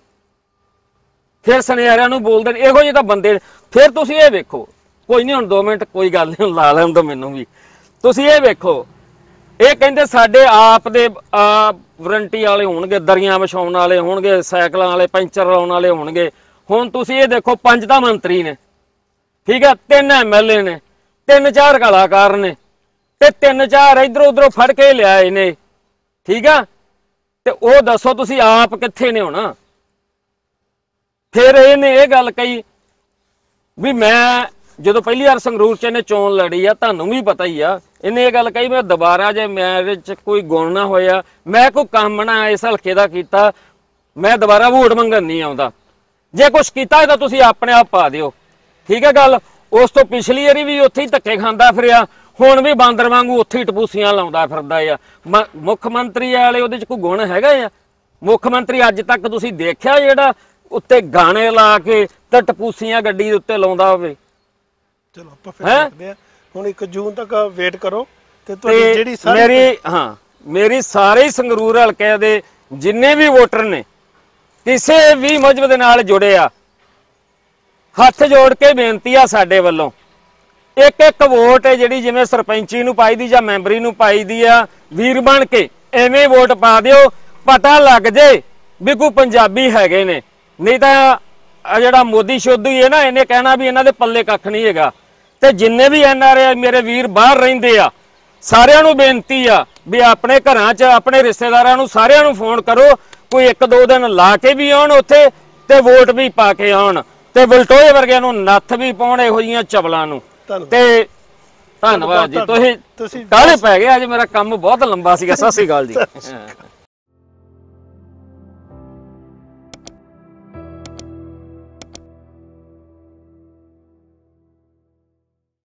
ਫਿਰ ਸੁਨਿਆਰਿਆਂ ਨੂੰ ਬੋਲਦੇ ਨੇ ਇਹੋ ਜਿਹੇ ਤਾਂ ਬੰਦੇ। ਫਿਰ ਤੁਸੀਂ ਇਹ ਵੇਖੋ, ਕੋਈ ਨਹੀਂ ਹੁਣ 2 ਮਿੰਟ ਕੋਈ ਗੱਲ ਨਹੀਂ, ਲਾ ਲੈਣ ਦੋ ਮੈਨੂੰ ਵੀ। ਤੁਸੀਂ ਇਹ ਵੇਖੋ, ਇਹ ਕਹਿੰਦੇ ਸਾਡੇ ਆਪ ਦੇ ਵਾਰੰਟੀ ਵਾਲੇ ਹੋਣਗੇ, ਦਰੀਆਂ ਵਿਛਾਉਣ ਵਾਲੇ ਹੋਣਗੇ, ਸਾਈਕਲਾਂ ਵਾਲੇ, ਪੈਂਚਰ ਲਾਉਣ ਵਾਲੇ ਹੋਣਗੇ। ਹੁਣ ਤੁਸੀਂ ਇਹ ਦੇਖੋ 5 ਤਾਂ ਮੰਤਰੀ ਨੇ, ਠੀਕ ਹੈ, 3 MLA ਨੇ, 3-4 ਕਲਾਕਾਰ ਨੇ, ਤੇ 3-4 ਇਧਰੋਂ ਉਧਰੋਂ ਫੜ ਕੇ ਲਿਆਏ ਨੇ, ਠੀਕ ਆ। ਤੇ ਉਹ ਦੱਸੋ ਤੁਸੀਂ ਆਪ ਕਿੱਥੇ ਨੇ ਹੁਣ? ਫਿਰ ਇਹਨੇ ਇਹ ਗੱਲ ਕਹੀ ਵੀ ਮੈਂ ਜਦੋਂ ਪਹਿਲੀ ਵਾਰ ਸੰਗਰੂਰ ਚ ਇਹਨੇ ਚੋਣ ਲੜੀ ਆ, ਤੁਹਾਨੂੰ ਵੀ ਪਤਾ ਹੀ ਆ, ਇਹਨੇ ਇਹ ਗੱਲ ਕਹੀ ਮੈਂ ਦੁਬਾਰਾ ਜੇ ਮੇਰੇ ਚ ਕੋਈ ਗੁਣ ਨਾ ਹੋਇਆ, ਮੈਂ ਕੋਈ ਕੰਮ ਨਾ ਇਸ ਹਲਕੇ ਦਾ ਕੀਤਾ, ਮੈਂ ਦੁਬਾਰਾ ਵੋਟ ਮੰਗਣ ਨਹੀਂ ਆਉਂਦਾ। ਜੇ ਕੁਛ ਕੀਤਾ ਤਾਂ ਤੁਸੀਂ ਆਪਣੇ ਆਪ ਪਾ ਦਿਓ, ਠੀਕ ਹੈ ਗੱਲ। ਉਸ ਤੋਂ ਪਿਛਲੀ ਵਾਰੀ ਵੀ ਉੱਥੇ ਹੀ ਧੱਕੇ ਖਾਂਦਾ ਫਿਰਿਆ, ਹੁਣ ਵੀ ਬਾਂਦਰ ਵਾਂਗੂ ਉੱਥੇ ਹੀ ਟਪੂਸੀਆਂ ਲਾਉਂਦਾ ਫਿਰਦਾ ਆ। ਮੁੱਖ ਮੰਤਰੀ ਵਾਲੇ ਉਹਦੇ ਚ ਕੋਈ ਗੁਣ ਹੈਗਾ ਆ? ਮੁੱਖ ਮੰਤਰੀ ਅੱਜ ਤੱਕ ਤੁਸੀਂ ਦੇਖਿਆ ਜਿਹੜਾ ਉੱਤੇ ਗਾਣੇ ਲਾ ਕੇ ਤੇ ਟਪੂਸੀਆਂ ਗੱਡੀ ਦੇ ਉੱਤੇ ਲਾਉਂਦਾ ਹੋਵੇ? ਚਲੋ ਆਪਾਂ ਫਿਰ ਦੇਖਦੇ ਆ। ਹੁਣ 1 ਜੂਨ ਤੱਕ ਵੇਟ ਕਰੋ ਤੇ ਤੁਹਾਡੀ ਜਿਹੜੀ ਮੇਰੀ ਸਾਰੇ ਸੰਗਰੂਰ ਹਲਕੇ ਦੇ ਜਿੰਨੇ ਵੀ ਵੋਟਰ ਨੇ ਕਿਸੇ ਵੀ ਮਜ਼ਹਬ ਦੇ ਨਾਲ ਜੁੜੇ ਆ, ਹੱਥ ਜੋੜ ਕੇ ਬੇਨਤੀ ਆ ਸਾਡੇ ਵੱਲੋਂ, ਇੱਕ ਵੋਟ ਹੈ ਜਿਹੜੀ ਜਿਵੇਂ ਸਰਪੰਚੀ ਨੂੰ ਪਾਈ ਦੀ ਜਾਂ ਮੈਂਬਰੀ ਨੂੰ ਪਾਈ ਦੀ ਆ, ਵੀਰ ਬਣ ਕੇ ਐਵੇਂ ਵੋਟ ਪਾ ਦਿਓ, ਪਤਾ ਲੱਗ ਜੇ ਵੀ ਕੋਈ ਪੰਜਾਬੀ ਹੈਗੇ ਨੇ। ਨਹੀਂ ਤਾਂ ਜਿਹੜਾ ਮੋਦੀ ਸ਼ੋਧੀ ਹੈ ਨਾ, ਇਹਨੇ ਕਹਿਣਾ ਵੀ ਇਹਨਾਂ ਦੇ ਪੱਲੇ ਕੱਖ ਨਹੀਂ ਹੈਗਾ। ਤੇ ਜਿੰਨੇ ਵੀ NRI ਮੇਰੇ ਵੀਰ ਬਾਹਰ ਰਹਿੰਦੇ ਆ, ਸਾਰਿਆਂ ਨੂੰ ਬੇਨਤੀ ਆ ਵੀ ਆਪਣੇ ਘਰਾਂ 'ਚ ਆਪਣੇ ਰਿਸ਼ਤੇਦਾਰਾਂ ਨੂੰ ਸਾਰਿਆਂ ਨੂੰ ਫੋਨ ਕਰੋ, ਕੋਈ 1-2 ਦਿਨ ਲਾ ਕੇ ਵੀ ਆਉਣ ਉੱਥੇ ਤੇ ਵੋਟ ਵੀ ਪਾ ਕੇ ਆਉਣ, ਤੇ ਬਲਟੋਏ ਵਰਗਿਆਂ ਨੂੰ ਨੱਥ ਵੀ ਪਾਉਣ ਇਹੋ ਜਿਹੀਆਂ ਚਵਲਾਂ ਨੂੰ। ਤੇ ਧੰਨਵਾਦ ਜੀ, ਤੁਸੀਂ ਕਾਹਲੇ ਪੈ ਗਏ ਅੱਜ, ਮੇਰਾ ਕੰਮ ਬਹੁਤ ਲੰਬਾ ਸੀਗਾ। ਸਤਿ ਸ੍ਰੀ ਅਕਾਲ ਜੀ।